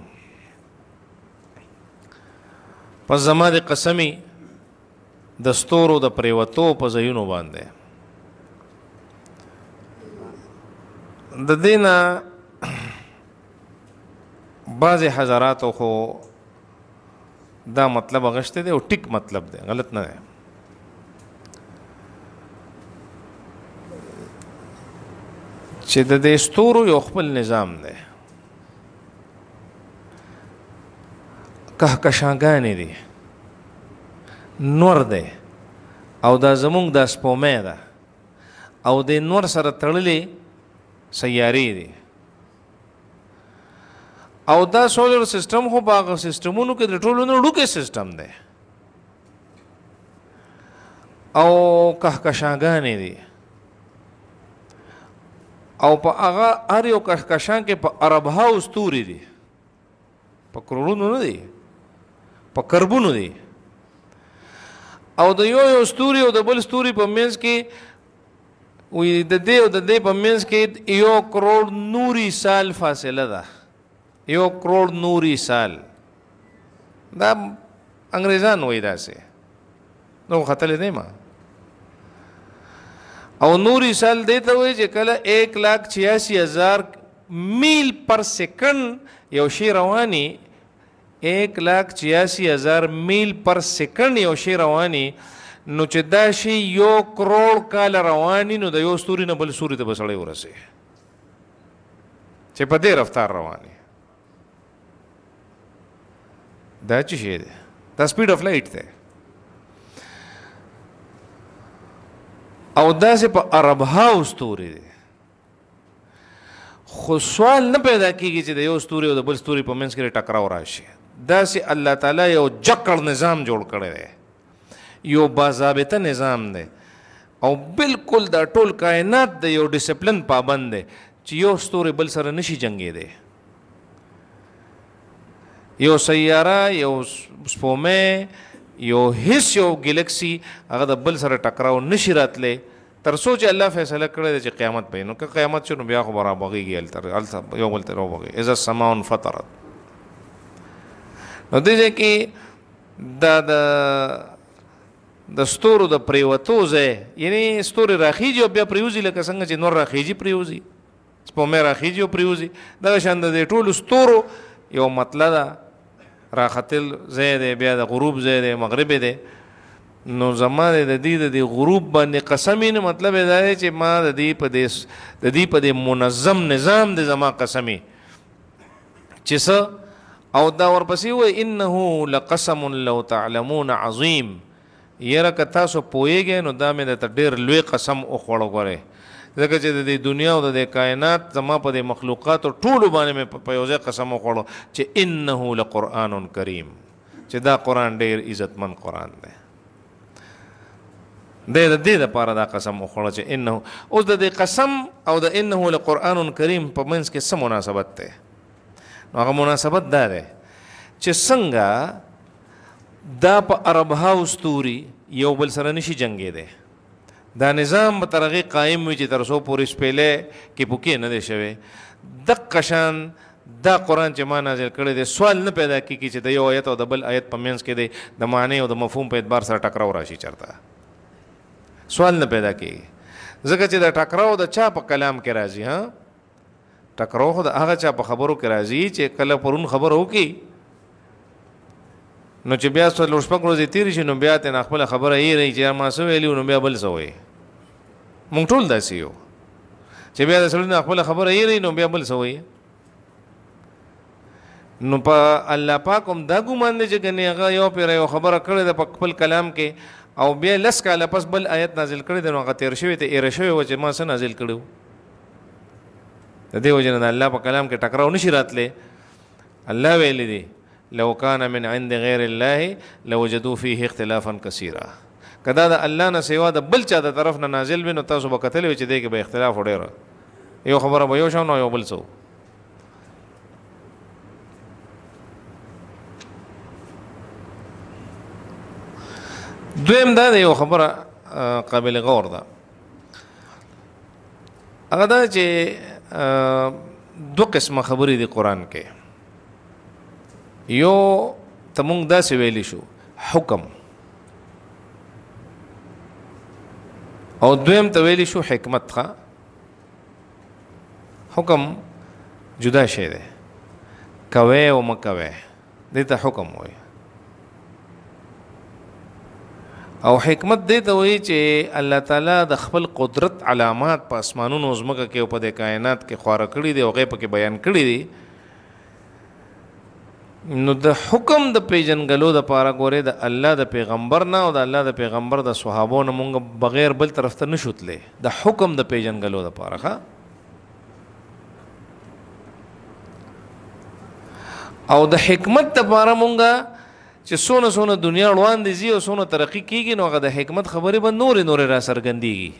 پس زما د قسمی د ستورو د پریوتو په ځایونو باندې. د دې نه بعضې حضراتو خو دا مطلب اغشتی دی او ټیک مطلب دی، غلط نه دی. چې د دې ستورو یو خپل نظام دی، کهکشانګانې دي، نور دی، او دا زمونږ دا سپومې ده، او د نور سره تړلې سیارې دي. او دا سولر سسټم خو په هغه سسټمونو کې د ټولو نه وړوکی سسټم دی، او کهکشانګانې دي، او په هغه هر یو کهکشان کې په اربهاو ستوري دي، په کروڑونو نه دي، په کربونو دي. او د یو یو ستوري او د بل ستوري په منځ کې وی د دې او د دې په منځ کې یو کروڑ نوري سال فاصله ده، یو کروڑ نوري سال دا انګریزان وای داسې نو خطلې دی ما او نوري سال دی ته وای چې کله ایک لاکھ چھیاسی ہزار میل پر سیکنڈ یو شی رواني ایک لاکھ چھیاسی ہزار میل پر سیکنڈ یو شی رواني نو چې دا شی یو کروڑ کال رواني نو د یو ستوري نه بل ستوري ته بسړی ورسي چې په دې رفتار رواني دا چې شی دی دا سپیډ اف لایټ دی او داسې په عرب هاو ستوري دی خو سوال نه پیدا کیږي چې د یو ستوري او د بل ستوري په منځ کې ټکراو راشي داسې الله تعالی یو جکړ نظام جوړ کړی دی یو باضابطه نظام دی او بالکل دا ټول کائنات د یو ډیسپلن پابند دی چې یو ستوري بل سره نشي جنګېدی یو سیاره یو سپومه یو هیڅ یو ګلیکسي هغه د بل سره ټکراو نشي راتلی تر څو چې الله فیصله کړی دی چې قیامت پې نو که قیامت شو نو بیا خو به رابغېږي هلته یو بل ته راوبغېږي اذا السماء انفطرت نو دې ځای کې دا د د ستورو د پریوتو ځای یعنی ستوري راخیږي او بیا پریوځي لکه څنګه چې نور راخیږي پریوځي سپومې راخیږي او پریوځي دغه شان د دې ټولو ستورو یو مطلب ده راختل ځای دی بیا د غروب ځای دی مغرب دی نو زما د دې د غروب باندې قسم نه مطلب دا دی چې ما د دې په دې د دې په دې منظم نظام د زما قسمي چې څه او دا ورپسې وایي انه لقسم لو تعلمون عظیم یره که تاسو پوهیږئ نو دا مې درته ډېر لوی قسم وخوړ غورې ځکه چې د دې دنیا او د دې کائنات زما په دې مخلوقاتو ټولو باندې مې په یو ځای قسم وخوړو چې انه لقرآن کریم چې دا قرآن ډېر عزتمن قرآن دی دی د دې دپاره دا قسم وخوړه چې انه اوس د دې قسم او د انه لقرآن کریم په منځ کې څه مناسبت دی نو هغه مناسبت دا دی چې څنګه دا په عرب هاو ستوري یو بل سره نشي جنګېدی دا نظام به تر هغې قایم وي چې تر څو پورې شپېلی کې پوکې نه دی شوی دقه شان دا قرآن چې ما نازل کړی دی سوال نه پیدا کېږي چې د یو آیت او د بل آیت په منځ کې دی د معنی او د مفهوم په اعتبار سره ټکراو راشي چېرته سوال نه پیدا کېږي ځکه چې د ټکراو د چا په کلام کې راځي ها ټکراو خو د هغه چا په خبرو کې راځي چې کله پرون خبره وکړي نو چې بیا څلور شپږ ورځې تېرې شي نو بیا ترې خپله خبره هېروي چې ما څه ویلي نو بیا بل څه وایي مونږ ټول داسې یو چې بیا د سړي نه خپله خبره هېروي نو بیا بل څه وایي نو په الله پاک هم دا ګمان دی چې ګنې هغه یو پېره یو خبره کړې ده په خپل کلام کې او بیا لس کاله پس بل آیت نازل کړی دی نو هغه تېر شوی ته ایره شوی وه چې ما څه نازل کړی و د دې وجې نه د الله په کلام کې ټکراو نشي راتلی الله ویلی دی لو کان من عند غیر الله لوجدوا فيه اختلافا کثیرا که دا د الله نه سوا د بل چا د طرف نه نازل وي نو تاسو به کتلی وي چې دې کې به اختلاف ډېره یو خبره به یو شو نو یو بل څه دویم دا د یو خبره قابل غور ده هغه دا چې دو قسمه خبرې دي قرآن کې یو ته مونږ داسې ویلی شو حکم او دویم ته ویلی شو حکمت ښه حکم جدا شی دی کوی او مه کوی دې ته حکم وایي او حکمت دې ته وایي چې الله تعالی د خپل قدرت علامات په اسمانونو ځمکه کې او په دې کائنات کې خواره کړي دي او هغې پکې بیان کړي دي نو د حکم د پیژنګلو دپاره ګورې د الله د پیغمبر نه او د الله د پیغمبر د صحابو نه مونږ بغیر بل طرف ته نشو تللی د حکم د پیژنګلو دپاره ښه او د حکمت دپاره مونږه چې څونه څونه دنیا وړاندې ځي او څونه ترقي کېږي نو هغه د حکمت خبرې به نورې نورې را څرګندېږي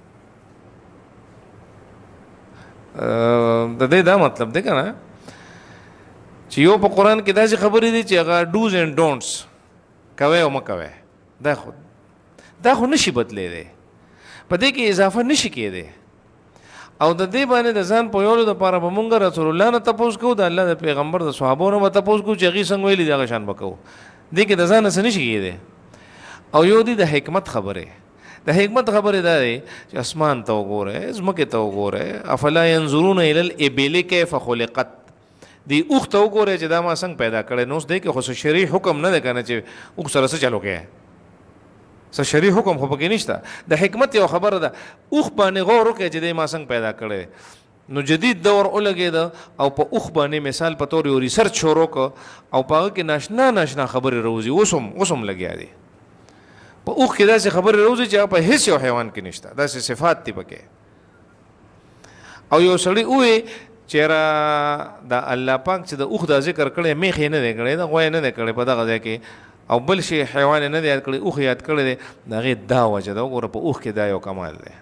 د دې دا مطلب دی که نه چې یو په قرآن کې داسې خبرې دي چې هغه ډوز اینډ ډونټس کوی او مه کوی دا خو دا خو نشي بدلی دی په دې کې اضافه نشي کېدی او د دې باندې د ځان په یولو د پاره به مونږ رسول الله نه تپوس کوو د الله د پیغمبر د صحابو نه تپوس کوو چې هغه څنګه ویلي دغه شان وکړو دې کې د ځان سره نشي کېده او یو دی د حکمت خبره د حکمت خبره ده چې اسمان ته وګوره زمکه ته وګوره افلا ينظرون الى الابل كيف خلقت دی اوخ ته وګوره چې دا ما څنګه پیدا کړي نو دې کې خو شرعي حکم نه ده کنه چې اوخ سره څه چلو کې څه شرعي حکم خو پکې نشته د حکمت یو خبره ده اوخ باندې غور وکړي چې دې ما څنګه پیدا کړي نو جدید دور ولګید او په اوخ باندې مثال په تور یو ریسرچ شروع ک او په کې ناشنا ناشنا خبره روزي اوسم اوسم لګیا دي په اوخ کې داسې خبره روزي چې په هیڅ یو حیوان کې نشته داسې صفات دي پکې او یو سړی وې چیرې د الله پاک چې د اوخ د ذکر کړي میخې نه دی کړي دا غوې نه دی کړي په دغه ځای کې او بل شي حیوان نه دی یاد کړي اوخ یاد کړي دی دغه دا وجه دا وګوره په اوخ کې دا یو کمال دی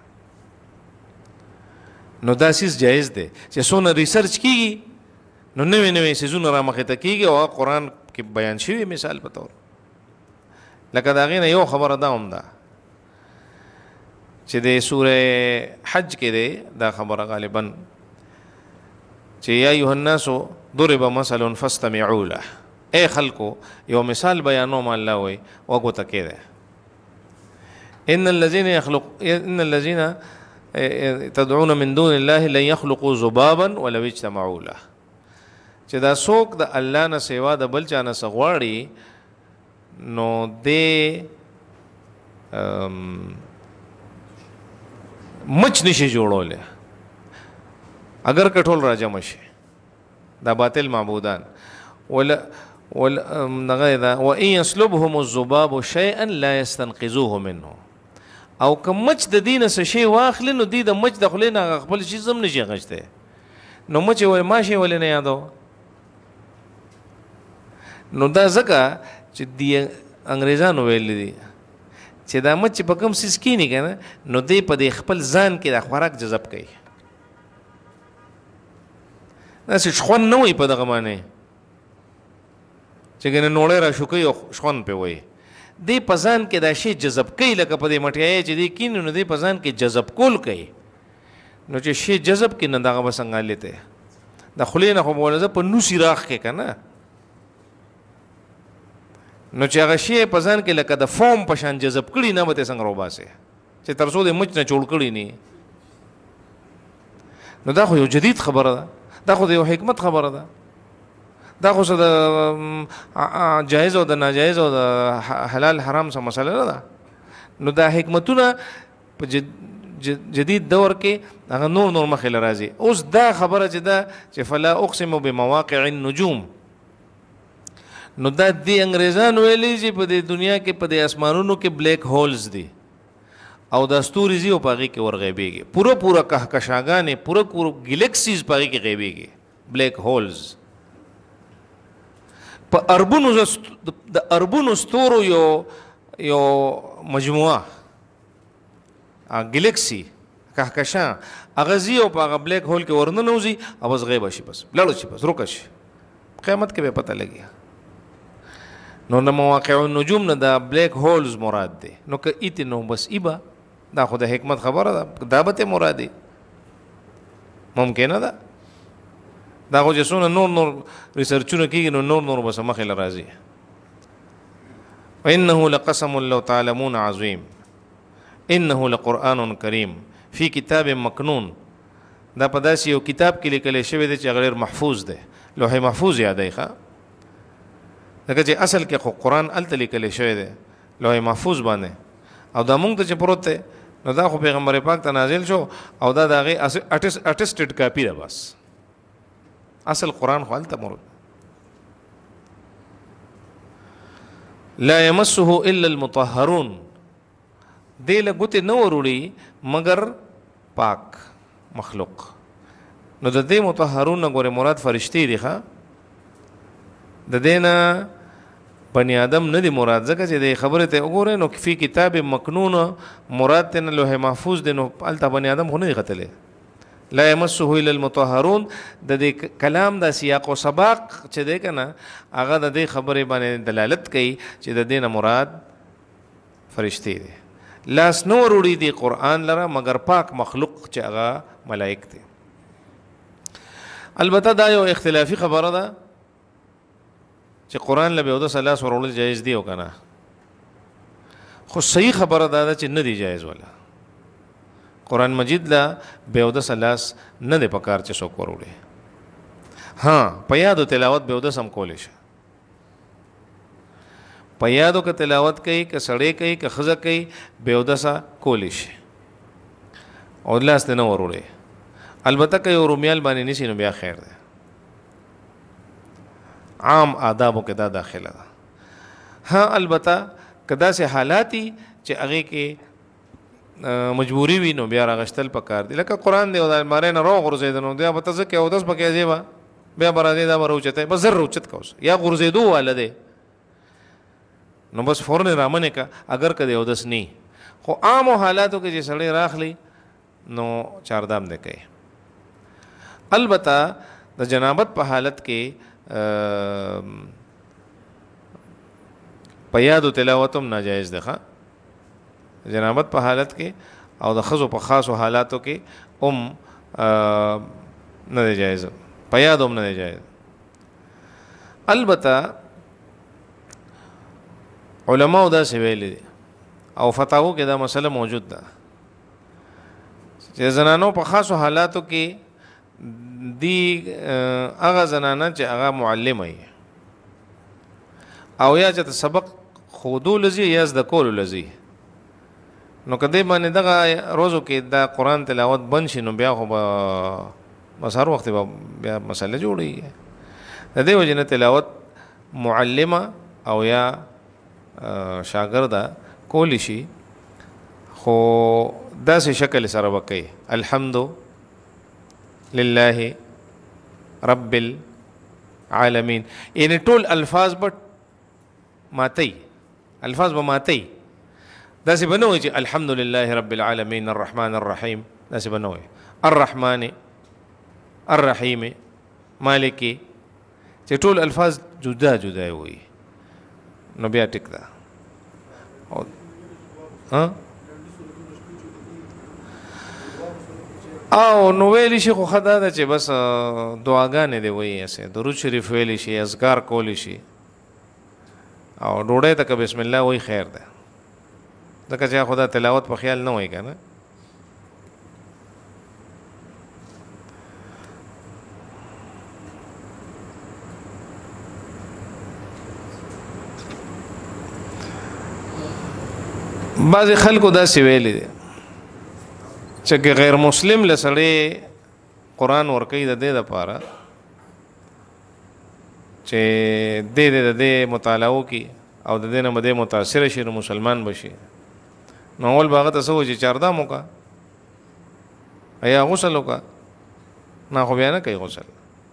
نو دا سیس جایز دی چې څونه ریسرچ کیږي نو نوې نوې سيزونه را مخې ته کیږي او قرآن کې بیان شوی مثال په تور لکه دا غینه یو خبره دا هم ده چې د سوره حج کې دی دا خبره غالبا چې یا ایها الناس ضرب مثل فاستمعوا له اے خلکو یو مثال بیانوم الله وي وګو تکې ده ان الذين يخلق ان الذين تدعون من دون الله لن يخلقوا ذبابا ولو اجتمعوا له چې دا څوک د الله نه سیوا د بل چا نه سغواړي نو دې مچ نشي جوړوله اگر کټول راجم شي دا باطل معبودان ولا ولا نغیدا وان يسلبهم الذباب شيئا لا يستنقذوه منه او کوم مچ د دینه څه شی واخل نو دی د مچ د خلینه خپل شي زم نشي غشته نو مچ ول ماشي ول نه یادو نو دا ځکه چې دی انګريزانو ویل دي چې دا مچ په کوم سیس کې نه کنه نو دی په د خپل ځان کې د خوراک جذب کوي دا څه شخون نه وي په دغه معنی چې ګنه نوړې را شو کوي شخون په وي دی پزان کې دا شی جذب کوي لکه په دې مټیای چې دی کین نو دی پزان کې جذب کول کوي نو چې شی جذب کې نه دغه وسنګ لته د خلینو خو مولزه په نوسی راخ کې کنه نو چې هغه شی پزان کې لکه د فوم په شان جذب کړي نه وته څنګه روباسه چې ترڅو د مچ نه جوړ کړي نه نو دا خو یو جدید خبره ده دا خو یو حکمت خبره ده دا خو د جایز او د ناجایز او د حلال حرام سره مسله نه ده نو دا حکمتونه په جدید دور کې هغه نور نور مخې راځي اوس دا خبره چې دا چې فلا اقسم بمواقع النجوم نو دا دی انګريزان ویلي چې په دې دنیا کې په دې اسمانونو کې بلیک هولز دي او د ستوري زیو پاږي کې ورغېبيږي پورا پورا کهکشاګانې پورا پورا ګلیکسیز پاږي کې غېبيږي بلیک هولز په اربونو د اربونو ستورو یو یو مجموعه ا ګلیکسي کهکشان هغه زیو په بلیک هول کې ورننوزي او بس غیب شي بس لړو شي بس روکش قیامت کې به پته لګي نو نو مواقع النجوم نه دا بلیک هولز مراد دي نو که ایت نو بس ایبا دا خو د حکمت خبره ده دا به مرادي ممکنه ده دا خو چې څونه نور نور ریسرچونه کیږي نو نور نور بس مخې لراځي وانه لقسم لو تعلمون عظیم انه لقران کریم فی کتاب مکنون دا په داسې یو کتاب کې لیکل شوی دی چې غیر محفوظ دی لوح محفوظ یادای ښه لکه چې اصل کې خو قران الته لیکل شوی دی لوح محفوظ باندې او دا مونږ ته چې پروت دی نو دا خو پیغمبر پاک ته نازل شو او دا دغه اټیسټډ کاپی ده بس اصل قرآن خو الته مراد لا يمسه الا المطهرون دې له ګوتې نه وروړي مگر پاک مخلوق نو د دې مطهرون غوړي مراد فرشتي دي ښا د دې نه بني آدم نه دي مراد ځکه چې د خبره ته وګوره نو فی کتاب مکنون مراد ته لوح محفوظ دي نو الته بني آدم خو نه غتله لا يمسه الا المطهرون د دې کلام د سیاق او سباق چې ده کنه هغه د دې خبره باندې دلالت کوي چې د دې نه مراد فرشتي دي لاس نو وروړي دی قرآن لره مگر پاک مخلوق چې هغه ملائک دي. البته دا یو اختلافي خبره ده چې قرآن له بیودس لاس وروړل جایز دی او که نه، خو صحیح خبره دا ده چې نه دی جایز. ولا قرآن مجید له بیودس لاس نه دی پکار چې څوک وروړي. ها په یادو تلاوت بیودس هم کولی شي، په یادو که تلاوت کوي که سړی کوي که ښځه کوي بیودسه کولی شي او لاس دی نه وروړي. البته که یو رومیال باندې نیسي نو بیا خیر دی، عام آدابو کې دا داخله ده. ها البته که داسې حالاتي چې هغې کې مجبوري وي نو بیا راغشتل پکار دي. لکه قرآن دی او د المارۍ نه راوغورځېده نو بیا به ته څه کوې اودس به کوې ځې به بیا به راځې دا به راوچتی بس زر راوچت که اوس یا غورځېدو واله دی نو بس فورن رامنې که اگر که د اودس نی. خو عامو حالاتو کې چې سړی راخلی نو چاردام دی کوي. البته د جنابت په حالت کې په یادو تلاوت هم ناجایز دی. ښه جنابت په حالت کې او د ښځو په خاصو حالاتو کې هم نه دی جایز، په یاد هم نه دی جایز. البته علماء داسې ویلي دي او فتاوو کې دا مسله موجود ده چې زنانو په خاصو حالاتو کې دی هغه زنانه چې هغه معلمه وي او یا چې سبق ښودو لځي یا زده کولو لځي نو که دی باندې دغه روزو کې دا قرآن تلاوت بند شي نو بیا خو به بس هر وخت به بیا مسله جوړېږي. د دې وجې نه تلاوت معلمه او یا شاګرده کولی شي، خو داسې شکل سره به کوي الحمد لله رب العالمین، یعنی ټول الفاظ به ماتی، الفاظ به ماتی. داسې به نه وایي چې الحمد لله رب العالمین الرحمن الرحیم، داسې به نه وایي الرحمن الرحیم مالکی، چې ټول الفاظ جدا جدا وایي نو بیا ټیک ده. او نو ویلی شي خو ښه دا ده چې بس دعاګانې دې وایي، هسې درود شریف ویلی شي، اذکار کولی شي او ډوډۍ ته که بسم الله وایي خیر ده، ځکه چې خو دا تلاوت په خیال نه وایي که نه. بعضې خلکو داسې ویلي دي چې که غیر مسلم له سړی قرآن ورکوي د دې دپاره چې دې دې د دې مطالعه وکړي او د دې نه به دې متاثره شي نو مسلمان به شي، نو اول به هغه ته څه وایي چې چاردام وکړه یا غسل وکړه، نه خو بیا نه کوي غسل.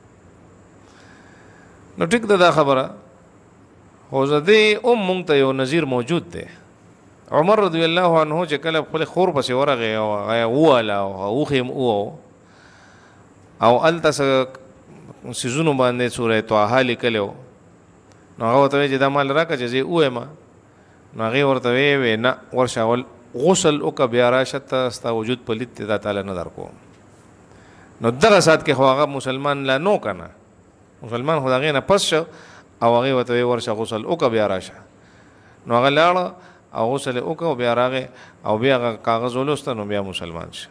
نو ټیک ده دا خبره، خو د دې ام مونږ ته یو نظیر موجود دی. عمر رضی الله عنه چې کله خپل خور پسې ورغی او هغه وواله او اوښې هم ووو او هلته څه څیزونو باندې سوره طه لیکلی و نو هغه ورته وایي چې دا مال راکړه چې زه یې ووایم. نو هغې ورته ویې وی نه ورشه اول غسل وکړه بیا راشه ته ستا وجود پلید دی دا تاله نه در کوم. نو دغه ساعت کې خو هغه مسلمان لا نو که نه، مسلمان خو د هغې نه پس شو او هغې ورته ویې ورشه غسل وکړه بیا راشه. نو هغه لاړه او غسل وکړه او بیا راغی او بیا هغه کاغذ ولوسته نو بیا مسلمان شي.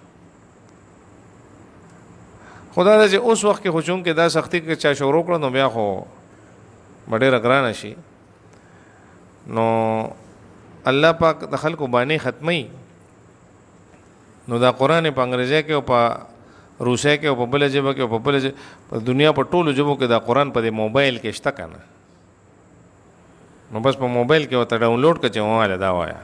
خو دا ده چې اوس وخت کې خو چونکې دا سختي که چا شروع کړه نو بیا خو به ډېره ګرانه شي. نو الله پاک د خلکو بانې ختموي نو دا قرآن په انګریزي کې او په روسي کې او په بله ژبه کې او په بله ژبه په دنیا په ټولو ژبو کې دا قرآن په دې موبایل کې شته که نه، نو بس په موبایل کې ورته ډاونلوډ کړه چې وواله دا وایه.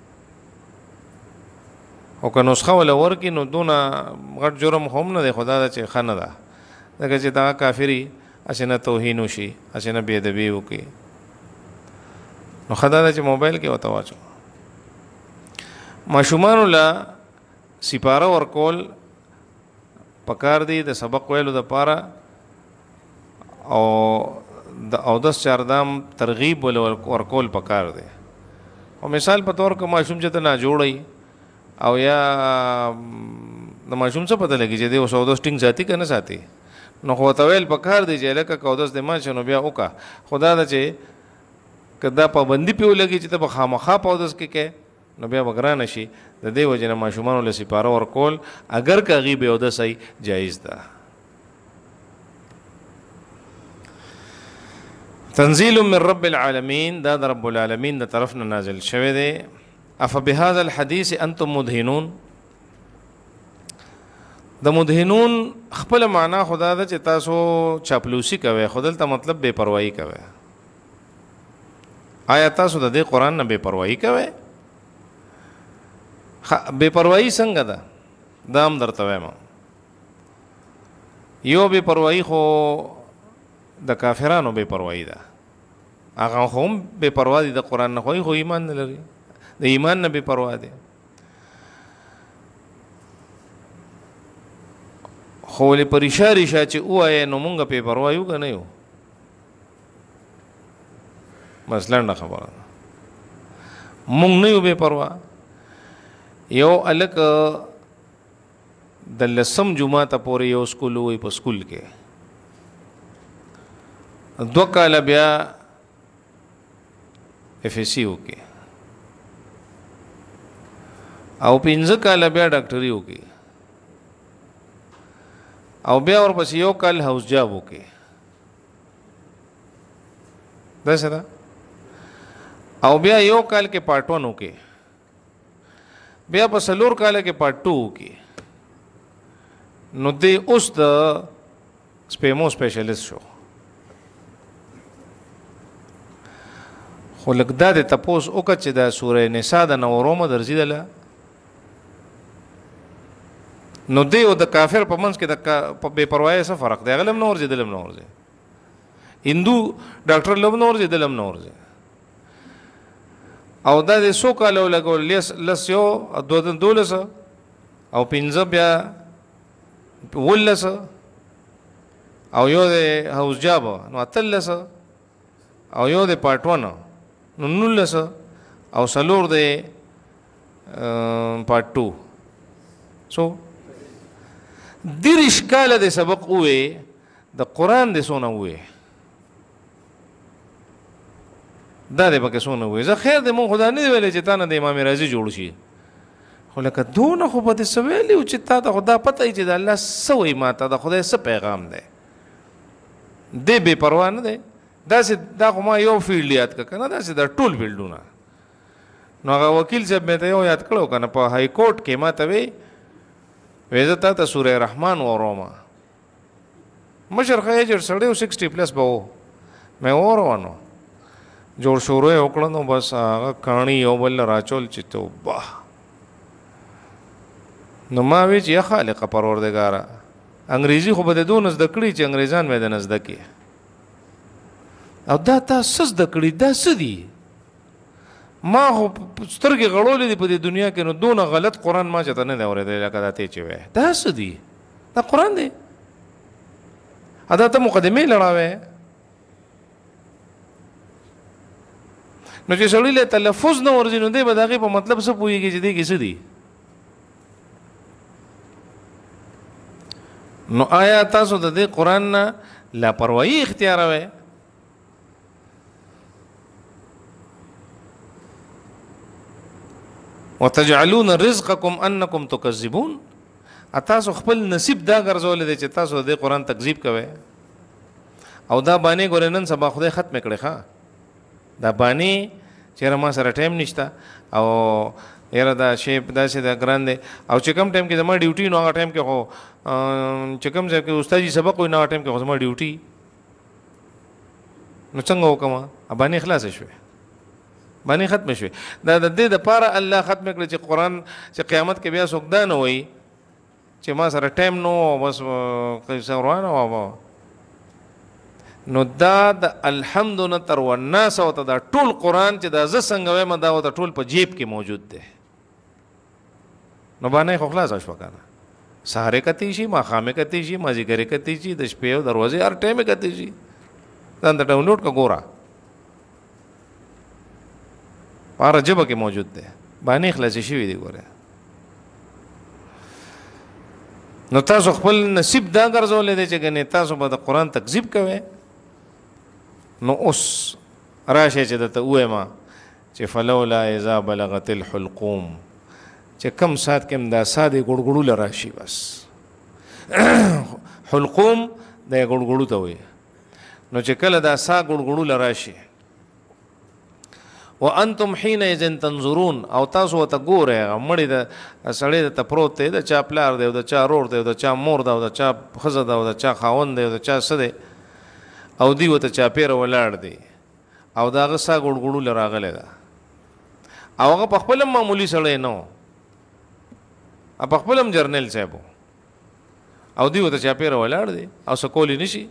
او که نسخه وله ورکړي نو دونه غټ جرم خو هم نه دی، خو دا ده چې ښه نه ده، ځکه چې دغه کافري هسې نه توهین وشي، هسې نه بېادبي وکړي. نو ښه دا ده چې موبایل کې ورته واچو. ماشومانو له سپاره ورکول پکار دی د سبق ویلو دپاره او د اودس چاردام ترغیب ول ورکول پکار دی. او مثال په تور کې ماشوم چې ته نه جوړی او یا د ماشوم څه پته لګي چې دی اوس اودس ټینګ ساتي که نه ساتي، نو خو ورته ویل پکار دی چې لکه که اودس د ماشه نو بیا وکړه. خدا ده چې که دا پابندي پې ولګي چې ته به خامخا په اودس کې کې نو بیا به ګرانه شي. د دې وجې نه ماشومانو له سپاره ورکول اگر که هغې بې اودس ای جایز ده. تنزیل من رب العالمین، دا د رب العالمین د طرف نه نازل شوی دی. افبهذا الحدیث انتم مدهنون. د مدهنون خپل معنا خدا ده چې تاسو چاپلوسی کوئ، خو دلته مطلب بے پروايي کوئ. آیا تاسو د دې قرآن نه بے پروايي کوئ؟ بے پروايي څنګه ده دا هم درته وایم. یو بے پروايي خو د کافرانو بے پروايي ده، هغه خو هم بے پروا دي د قرآن نه، خو خو ایمان نه لري، د ایمان نه بے پروا دي. خو ولې په ریشه ریشه چې ووایې نو مونږ بې پروا یو که نه یو؟ مثلا نه خبره ده، مونږ نه یو بې پروا. یو هلک د لسم جمعه ته پورې یو سکول وی په سکول کې دو کاله بیا اف ایس سی وکړي او پنځه کاله بیا ډاکټري وکړي او بیا ورپسې یو کال هاوس جاب وکړي. داسې ده. او بیا یو کال کې پارټ ون وکړي، بیا په څلور کاله کې پارټ ټو وکړي. نو دی اوس د سپیمو سپیشلیست شو. خو لږ دا د تپوس وکړه چې دا سوره نساء د نورومه درځېدله، نو دی او د کافر په منځ کې د بې پروایۍ څه فرق دی؟ هغه له هم نه ورځي، دله هم نه ورځي. هندو ډاکټر له هم نه ورځي، دله هم نه ورځي. او دا د څو کاله ولګول، لس یو دولس او پنځه بیا اوولس او یو د هاوس جاب نو اتلس او یو د پارټ ون نو نولس او څلور د پارټ ټو. سو دېرش کاله د سبق ووې، د قرآن د څونه ووې، دا دی پکې څونه ووې. زه خیر دی مونږ خو دا نه دی ویلی چې تا نه د امام رازي جوړ شي، خو لکه دونه خو به دې څه ویلي و چې تا ته خو دا پته وي چې د الله څه وایي ما ته، د خدای څه پیغام دی. دی بې پروا نه دی. داسې دا خو ما یو فیلډ یاد کړه که نه، داسې دا ټول فیلډونه. نو هغه وکیل صاحب مې ته یو یاد کړی که نه، په های کورټ کې ما ته وی وی زه تا ته سوره رحمان واورم. مشر ښه ایجډ سړی و، سکسټي پلس به و. مې واورونه جوړ شروع یې وکړه، نو بس هغه کاڼي یو بل راچول چې توبه. نو ما وی چې یا خالقه پروردګاره، انګریزي خو به د دونه زده کړي چې انګریزان مې د نه زده کړي، او دا تا څه زده کړي؟ دا څه دي؟ ما خو سترګې غړولې دي په دې دنیا کې، نو دونه غلط قرآن ما چېته نه دی اورېدلی لکه دا تی چې وایې. دا څه دي؟ دا قرآن دی؟ دا ته مقدمې لړاوې. نو چې سړي له تلفظ نه ورځي نو دی به د هغې په مطلب څه پوهېږي چې دې کې څه دي. نو آیا تاسو د دې قرآن نه لاپروايي اختیاروئ؟ وتجعلون رزقکم انکم تکذبون. تاسو خپل نصیب دا ګرځولی دی چې تاسو د دې قرآن تکذیب کوئ. او دا بانې ګورې نن سبا خدای ختمې کړې. ښه دا بانې چېرې ما سره ټایم نشته او یاره دا شی داسې دا ګران دی، او چې کوم ټایم کې زما ډیوټي نو هغه ټایم کې خو چې کوم ځای کې استاد جي سبق وایي نو هغه ټایم کې خو زما ډیوټي، نو څنګه وکړم؟ بانې خلاصه شوې، باندې ختم شوې. دا د دې دپاره الله ختم کړه چې قرآن چې قیامت کې بیا څوک دا نه وایي چې ما سره ټایم نو بس قصه روانه وه. نو دا د الحمد نه تر والناس ته دا ټول قرآن چې دا زه څنګه وایم دا ورته ټول په جیب کې موجود دی. نو باندې خو خلاصه شوه که نه، سهارې کتی شي، ماښامې کتی شي، مازدیګرې کتی شي، د شپې او دروازې هر ټایمې کتی شي. ځان ته ډاونلوډ که ګوره. پاره جبه کې موجود دی باندې خلاص شوی دی ګوره. نو تاسو خپل نصیب دا ګرځولې دی چې ګنې تاسو به د قرآن تکذیب کوئ. نو اوس راشه چې درته ووایم چې فلولا اذا بلغت الحلقوم چې کم سات کې دا ساده ګړګړو لراشي بس حلقوم د ګړګړو ته وي. نو چې کله دا سا ګړګړو لراشي وانتم حينئذ تنظرون او تاسو ته ګوره مړی د سړی د تپروت دی د چا پلار دی د چا رور دی د چا مور دی د چا خزه دی د چا خاوند دی د چا سده او دی وته چا پیر ولاړ دی او دا غسا ګړګړو لراغله ده او هغه په خپل معمولی سړی نو په خپل جرنل صاحب او دی وته چا پیر ولاړ دی او سکولی نشي.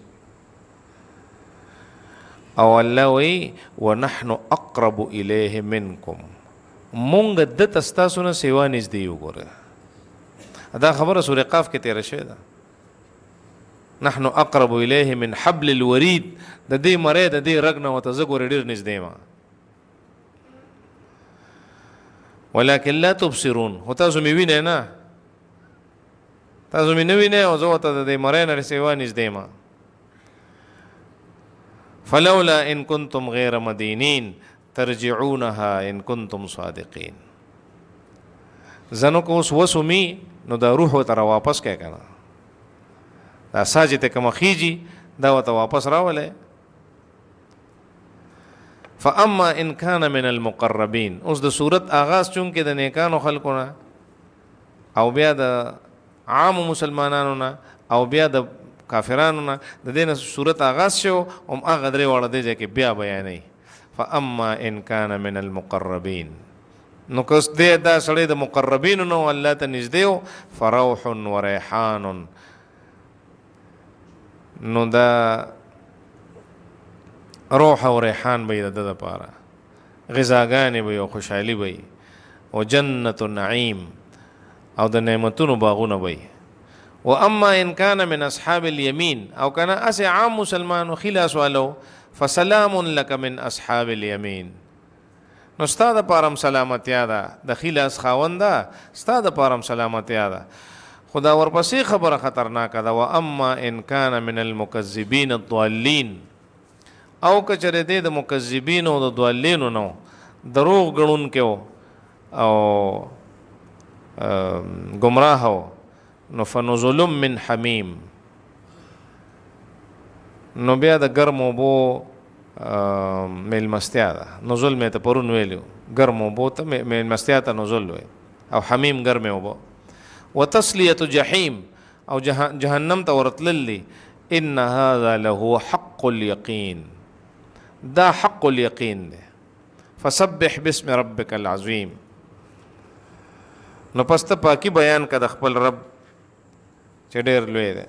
او الله وی ونحن اقرب الیه منکم مونږ د تاسو نه سیوا نږدې یو ګوره. دا خبره سورې قاف کې تیر شوې ده. نحن اقرب الیه من حبل الورید د دې مړې د دې رګ نه وته زه ګوره ډېر نږدې ما ولکن لا تبصرون. هو تاسو مې وینئ نه تاسو مې نه وینئ او زه ورته د دې مړې نه سیوا نږدې ما. فلولا ان کنتم غیر مدینین ترجعونها ان کنتم صادقین. زنو کو اوس وسومی نو دا روح ته واپس کې کنه دا ساجته کما خيجي دا وته واپس راولې. فاما ان كان من المقربين اوس د صورت آغاز چون کې د نیکانو خلقونه او بیا د عام مسلمانانو نه او بیا د کافرانو نه د دې نه صورت آغاز شو هم هغه درې واړه دی چې بیا بیانې. فاما ان كان من المقربين نو کس دې دا سړی د مقربین نو الله ته نږدې و فروح وريحان نو دا روح او ریحان به د لپاره غذاګانې به او خوشحالي به او جنت النعیم او د نعمتونو باغونه به. واما ان كان من اصحاب اليمين او كان اس عام مسلمان خلاص والو فسلام لك من اصحاب اليمين. نو استاد پارم سلامتیا ده د خلاص خاونده استاد پارم سلامتیا ده. خدا ورپسې خبره خطرناک ده. واما ان كان من المكذبين الضالين او کچره دې د مکذبین او د ضالینو نو دروغ غړون کېو او گمراه هو نو فنزل من حمیم نو بیا د ګرمو بو میل مستیا ده. نزول مې ته پرون ویلو ګرمو بو ته میل مستیا ته نزول وي او حمیم ګرمه وبو. وتسلیه جهنم او جهنم ته ورتللی. ان هذا له حق اليقين دا حق اليقين ده. فسبح باسم ربك العظیم. نو پس ته پاکی بیان کا د خپل رب چې ډېر لوی دی.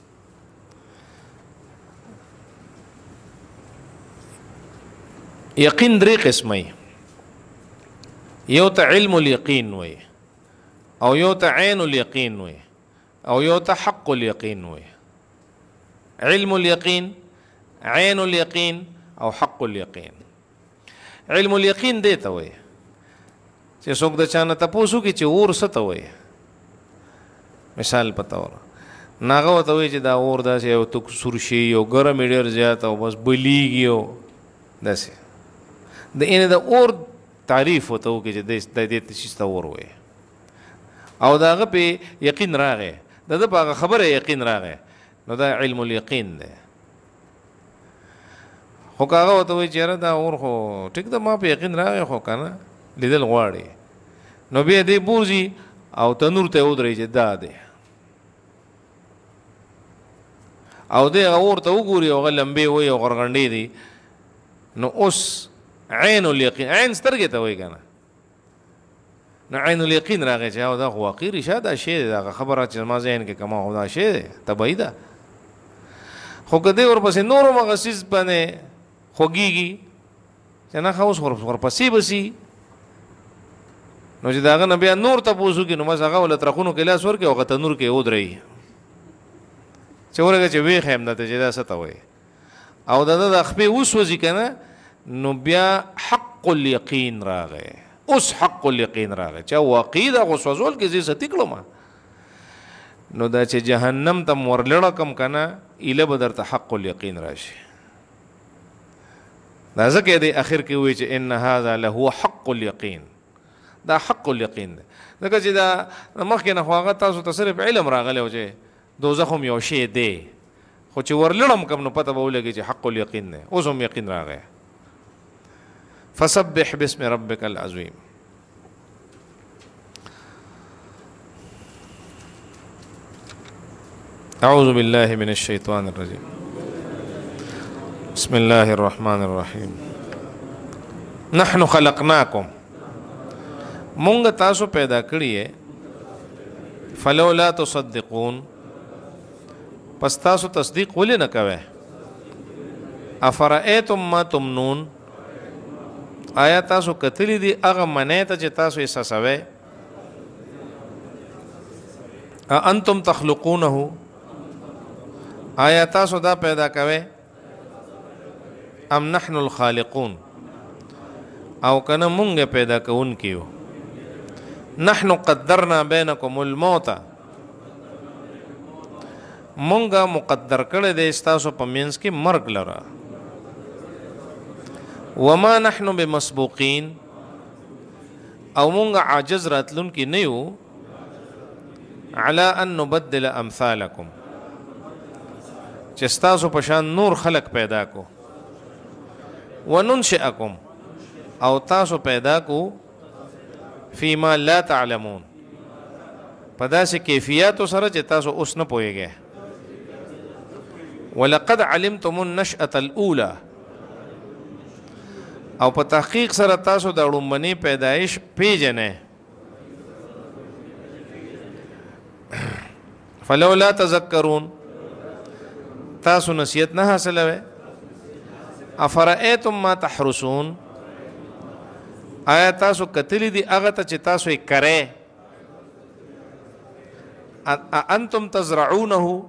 یقین درې قسمه یو ته علم الیقین وي او یو ته عین الیقین وي او یو ته حق الیقین وي. علم الیقین عین الیقین او حق الیقین. علم الیقین دی ته وي چې څوک د چا نه تپوسو کې چې اور څه ته وي. مثال په طور ناغه ورته وایي چې دا اور داسې یو تک سور شي یو ګرم یې ډېر زیات او بس بلیږي او داسې د یعنې د اور تعریف ورته وکړي چې د دې شي ته اور وایي او د هغه پې یقین راغی د ده په هغه خبره یقین راغی نو دا علم الیقین دی. خو که هغه ورته وایي چې یاره دا اور خو ټیک ده ما په یقین راغی خو که نه لیدل غواړي نو بیا دی بوځي او تنور ته ودرېږي چې دا دی او دی هغه اور ته وګوري او هغه لمبې وایي او غرغنډې دي نو اوس عین الیقین عین سترګې ته وایي که نه نو عین الیقین راغی چې او دا خو واقعي رښتیا دا شی دی دغه خبره چې زما ذهن کې کما خو دا شی دی طبیعي ده. خو که دی ورپسې نور هم هغه څیز باندې خوږېږي چې نه ښه اوس ورپسې به سي نو چې د هغه نه بیا نور تپوس وکړي نو بس هغه له ترخونو کې لاس ورکړي او هغه تنور کې ودرېږي چې ورګه چې ویښ یم درته چې دا څه ته وایي او د ده د خپې وسوځي که نه نو بیا حق حق الیقین راغی. اوس حق الیقین راغی چې واقعي دا غوسوزول کې زی ستی کړم نو دا چې جهنم ته ورلړه کم کنه اله بدر ته حق الیقین راشي. دا ځکه دی اخر کې وی چې ان هذا له حق الیقین، دا حق الیقین دی. ځکه چې دا مخکې نه خو هغه تاسو ته صرف علم راغلی و چې دوزخ هم یو شی دی، خو چې ورلړم کم نو پته به ولګي چې حق الیقین دی. اوس هم یقین راغی. فسبح باسم ربک العظیم. اعوذ بالله من الشیطان الرجیم. بسم الله الرحمن الرحیم. نحن خلقناکم، مونږ تاسو پیدا کړی یې، فلولا تصدقون، پس تاسو تصدیق ولې نه کوئ؟ افرأیتم ما تمنون، آیا تاسو کتلی دی هغه منی ته چې تاسو یې سسوئ؟ اانتم تخلقونه، آیا تاسو دا پیدا کوئ؟ ام نحن الخالقون، او کنه مونږ پیدا کوونکي یو. نحن قدرنا بینکم الموت، مونږه مقدر کړی دی ستاسو په منځ کې مرګ لره. وما نحن بمسبوقین، او مونږه عاجز راتلونکي نه یو علی ان نبدل امثالکم، چې ستاسو په شان نور خلق پیدا کو. وننشئکم، او تاسو پیدا کو فیما لا تعلمون، په داسې کیفیاتو سره چې تاسو اوس نه پوهیږئ. ولقد علمتم النشأة الاولى، او په تحقیق سره تاسو د لومړنۍ پیدایش پیژنئ. فلولا تذکرون، تاسو نصیحت نه حاصلوئ. افرأیتم ما تحرسون، آیا تاسو کتلی دی هغه ته چې تاسو یې کرئ؟ انتم تزرعونه،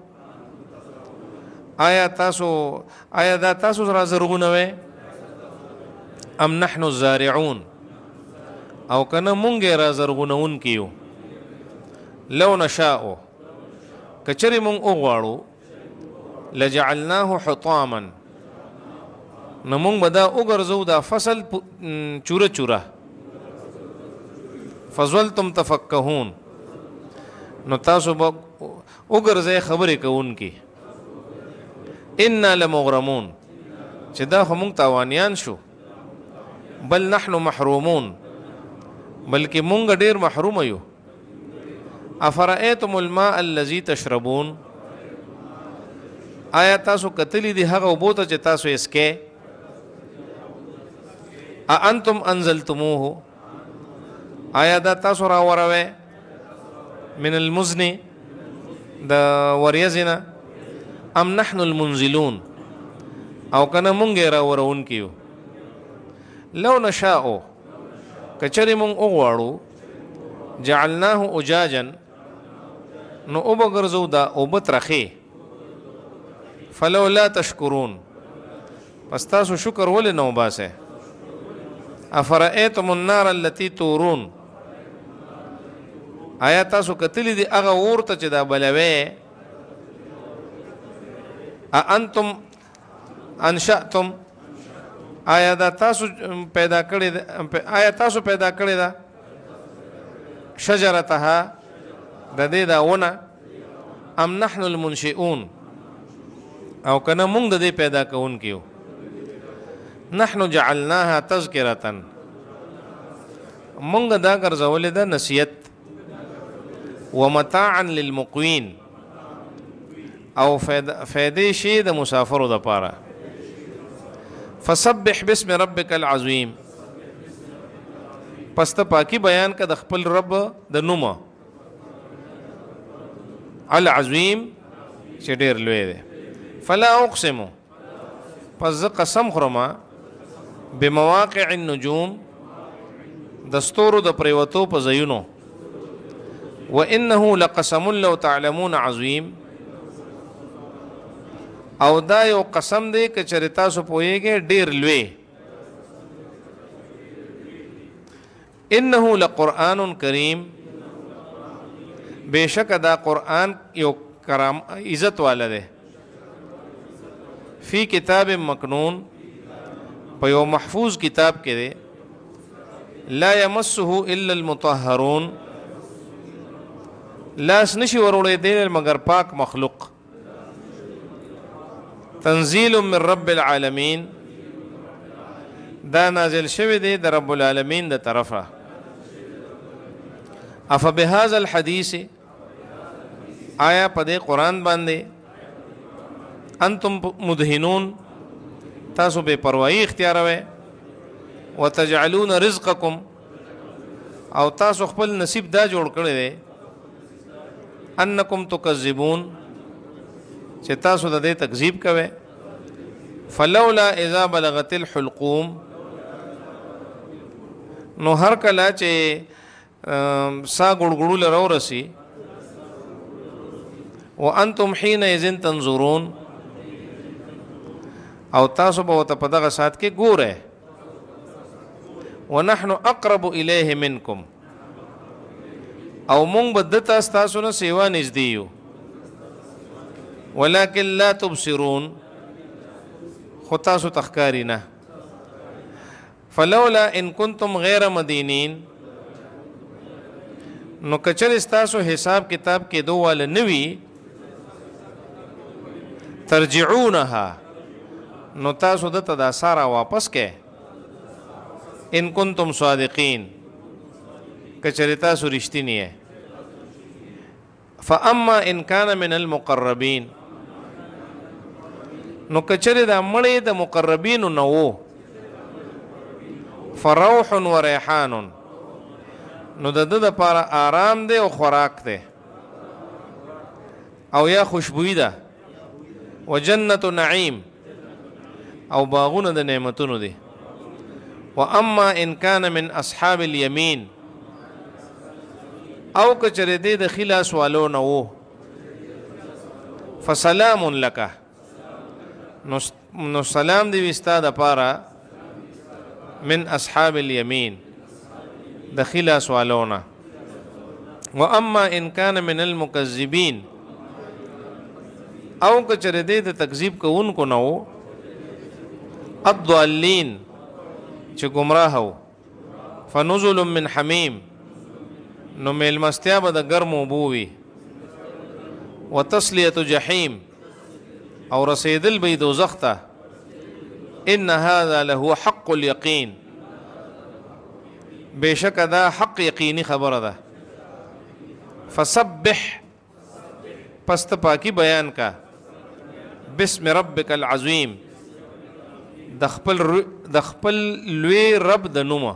آیا تاسو آیا دا تاسو را زرغونوئ؟ ام نحن الزارعون، او کنه مونږ را زرغونونکي یو. لو نشاء، کچری مونږ وغواړو، لجعلناه حطاما، نو مونږ به دا وګرځو دا فصل چوره چوره. فظلتم تفکهون، نو تاسو به وګرځئ خبرې کوونکي. انا لمغرمون، چې دا خو مونږ تاوانیان شو. بل نحن محرومون، بلکې مونږ ډیر محروم یو. افرأیتم الماء الذي تشربون، آیا تاسو کتلی دی هغه اوبو ته چې تاسو یې څکئ؟ اانتم انزلتموه، آیا دا تاسو راوروئ؟ من المزن، د وریځې نه. ام نحن المنزلون، او کنه مونږ یې راورونکي یو. لو نشاء، کچری مونږ وغواړو، جعلناه اجاجا، نو اوبه ګرځو دا اوبه ترخې. فلولا تشکرون، پس تاسو شکر ولې نه وباسئ؟ افرأیتم النار التي تورون، آیا تاسو کتلی دی هغه اور ته چې دا بلوئ؟ اانتم انشأتم، آیا دا تاسو پیدا کړی آیا تاسو پیدا کړی دا شجرتها، د دې دا ونه؟ ام نحن المنشئون، او کنه مونږ د دې پیدا کوونکي یو. نحن جعلناها تذکرة، مونږ دا ګرځولې ده نصیحت. ومتاعا للمقوین، او فائدې شي د مسافرو دپاره. فسبح باسم ربک العظیم، پس ته پاکی بیان که د خپل رب د نومه. العظیم، چې ډېر لوی دی. فلا اقسم، پس زه قسم خورم بمواقع النجوم، د ستورو د پریوتو په ځایونو. وانه لقسم لو تعلمون عظیم، او دا یو قسم دی که چېرې تاسو پوهیږئ ډېر لوی. انه لقرآن کریم، بیشک دا قرآن یو کرام عزت والا دے، فی کتاب مکنون، په یو محفوظ کتاب کې دے، لا یمسه الا المطهرون، لاس نشي وروړی دی مگر پاک مخلوق، تنزیل من رب العالمین، دا نازل شوی دی د رب العالمین د طرفه، اف بهذا الحدیث، آیا په دې قرآن باندې انتم مدهنون، تاسو بے پروايي اختیاروي، وتجعلون رزقکم، او تاسو خپل نصیب دا جوړ کړی دی، انکم تکذبون، چې تاسو د دې تکذیب کوئ، فلولا اذا بلغت الحلقوم، نو هر کله چې سا ګړګړو لرو رسی، وانتم حينئذ تنظرون، او تاسو به ته په دغه سات کې ګوره، ونحن اقرب الیه منکم، او مونږ به د تاسو نه سیوا نږدې یو، ولکن لا تبصرون، خو تاسو تخکاری نه، فلولا ان کنتم غیر مدینین، نو کچر استاسو حساب کتاب کې دو والا نوی، ترجعونها، نو تاسو د تدا سارا واپس کې، ان کنتم صادقین، کچر تاسو رښتینی یې، فاما ان کان من المقربین، نو کچر دا مړی د مقربین نو وو، فروح و ریحان، نو د د لپاره آرام دی او خوراک دی، او یا خوشبوئی ده، و جنت نعیم، او باغونه د نعمتونو دي، و اما ان کان من اصحاب الیمین، او کچره دی د خلاص والو نه وو، فسلام لک، نو سلام دی وستا د پاره، من اصحاب الیمین، د خلاص والو نه، و اما ان کان من المکذبین، او کچره دی د تکذیب کوونکو نه وو، الضالین، چې گمراه وو، فنزل من حمیم، نو میلمستیا به د ګرمو اوبو وي، و تسلیة جحیم، او رسیدل به دوزخ ته، ان هذا له حق الیقین، بیشک دا حق یقینی خبره ده، فسبح، پس ته پاکی بیان کا، بسم ربک العظیم، د خپل د خپل لوی رب د نومه،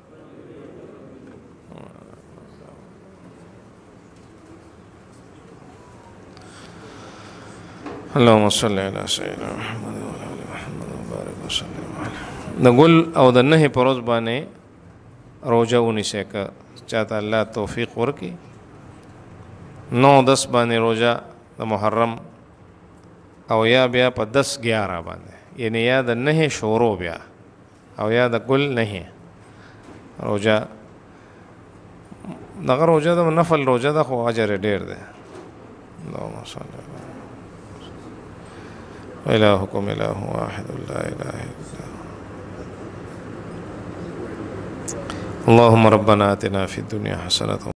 اللهم صل علی سیدنا محمد و علی محمد وبارک وسلم علیه. د ګل او د نه پروز باندې روزه ونیسه، که چاته الله توفیق ورکي، نو دس باندې روزه د محرم، او یا بیا په دس گیارہ باندې، یعنی یا د نه شورو بیا، او یا د ګل نه روزه، دغه روزه د نفل روزه ده، خو اجر ډیر ده. اللهم صل علی الہکم الہ واحد لا الہ الا هو، اللهم ربنا آتنا فی الدنیا حسنة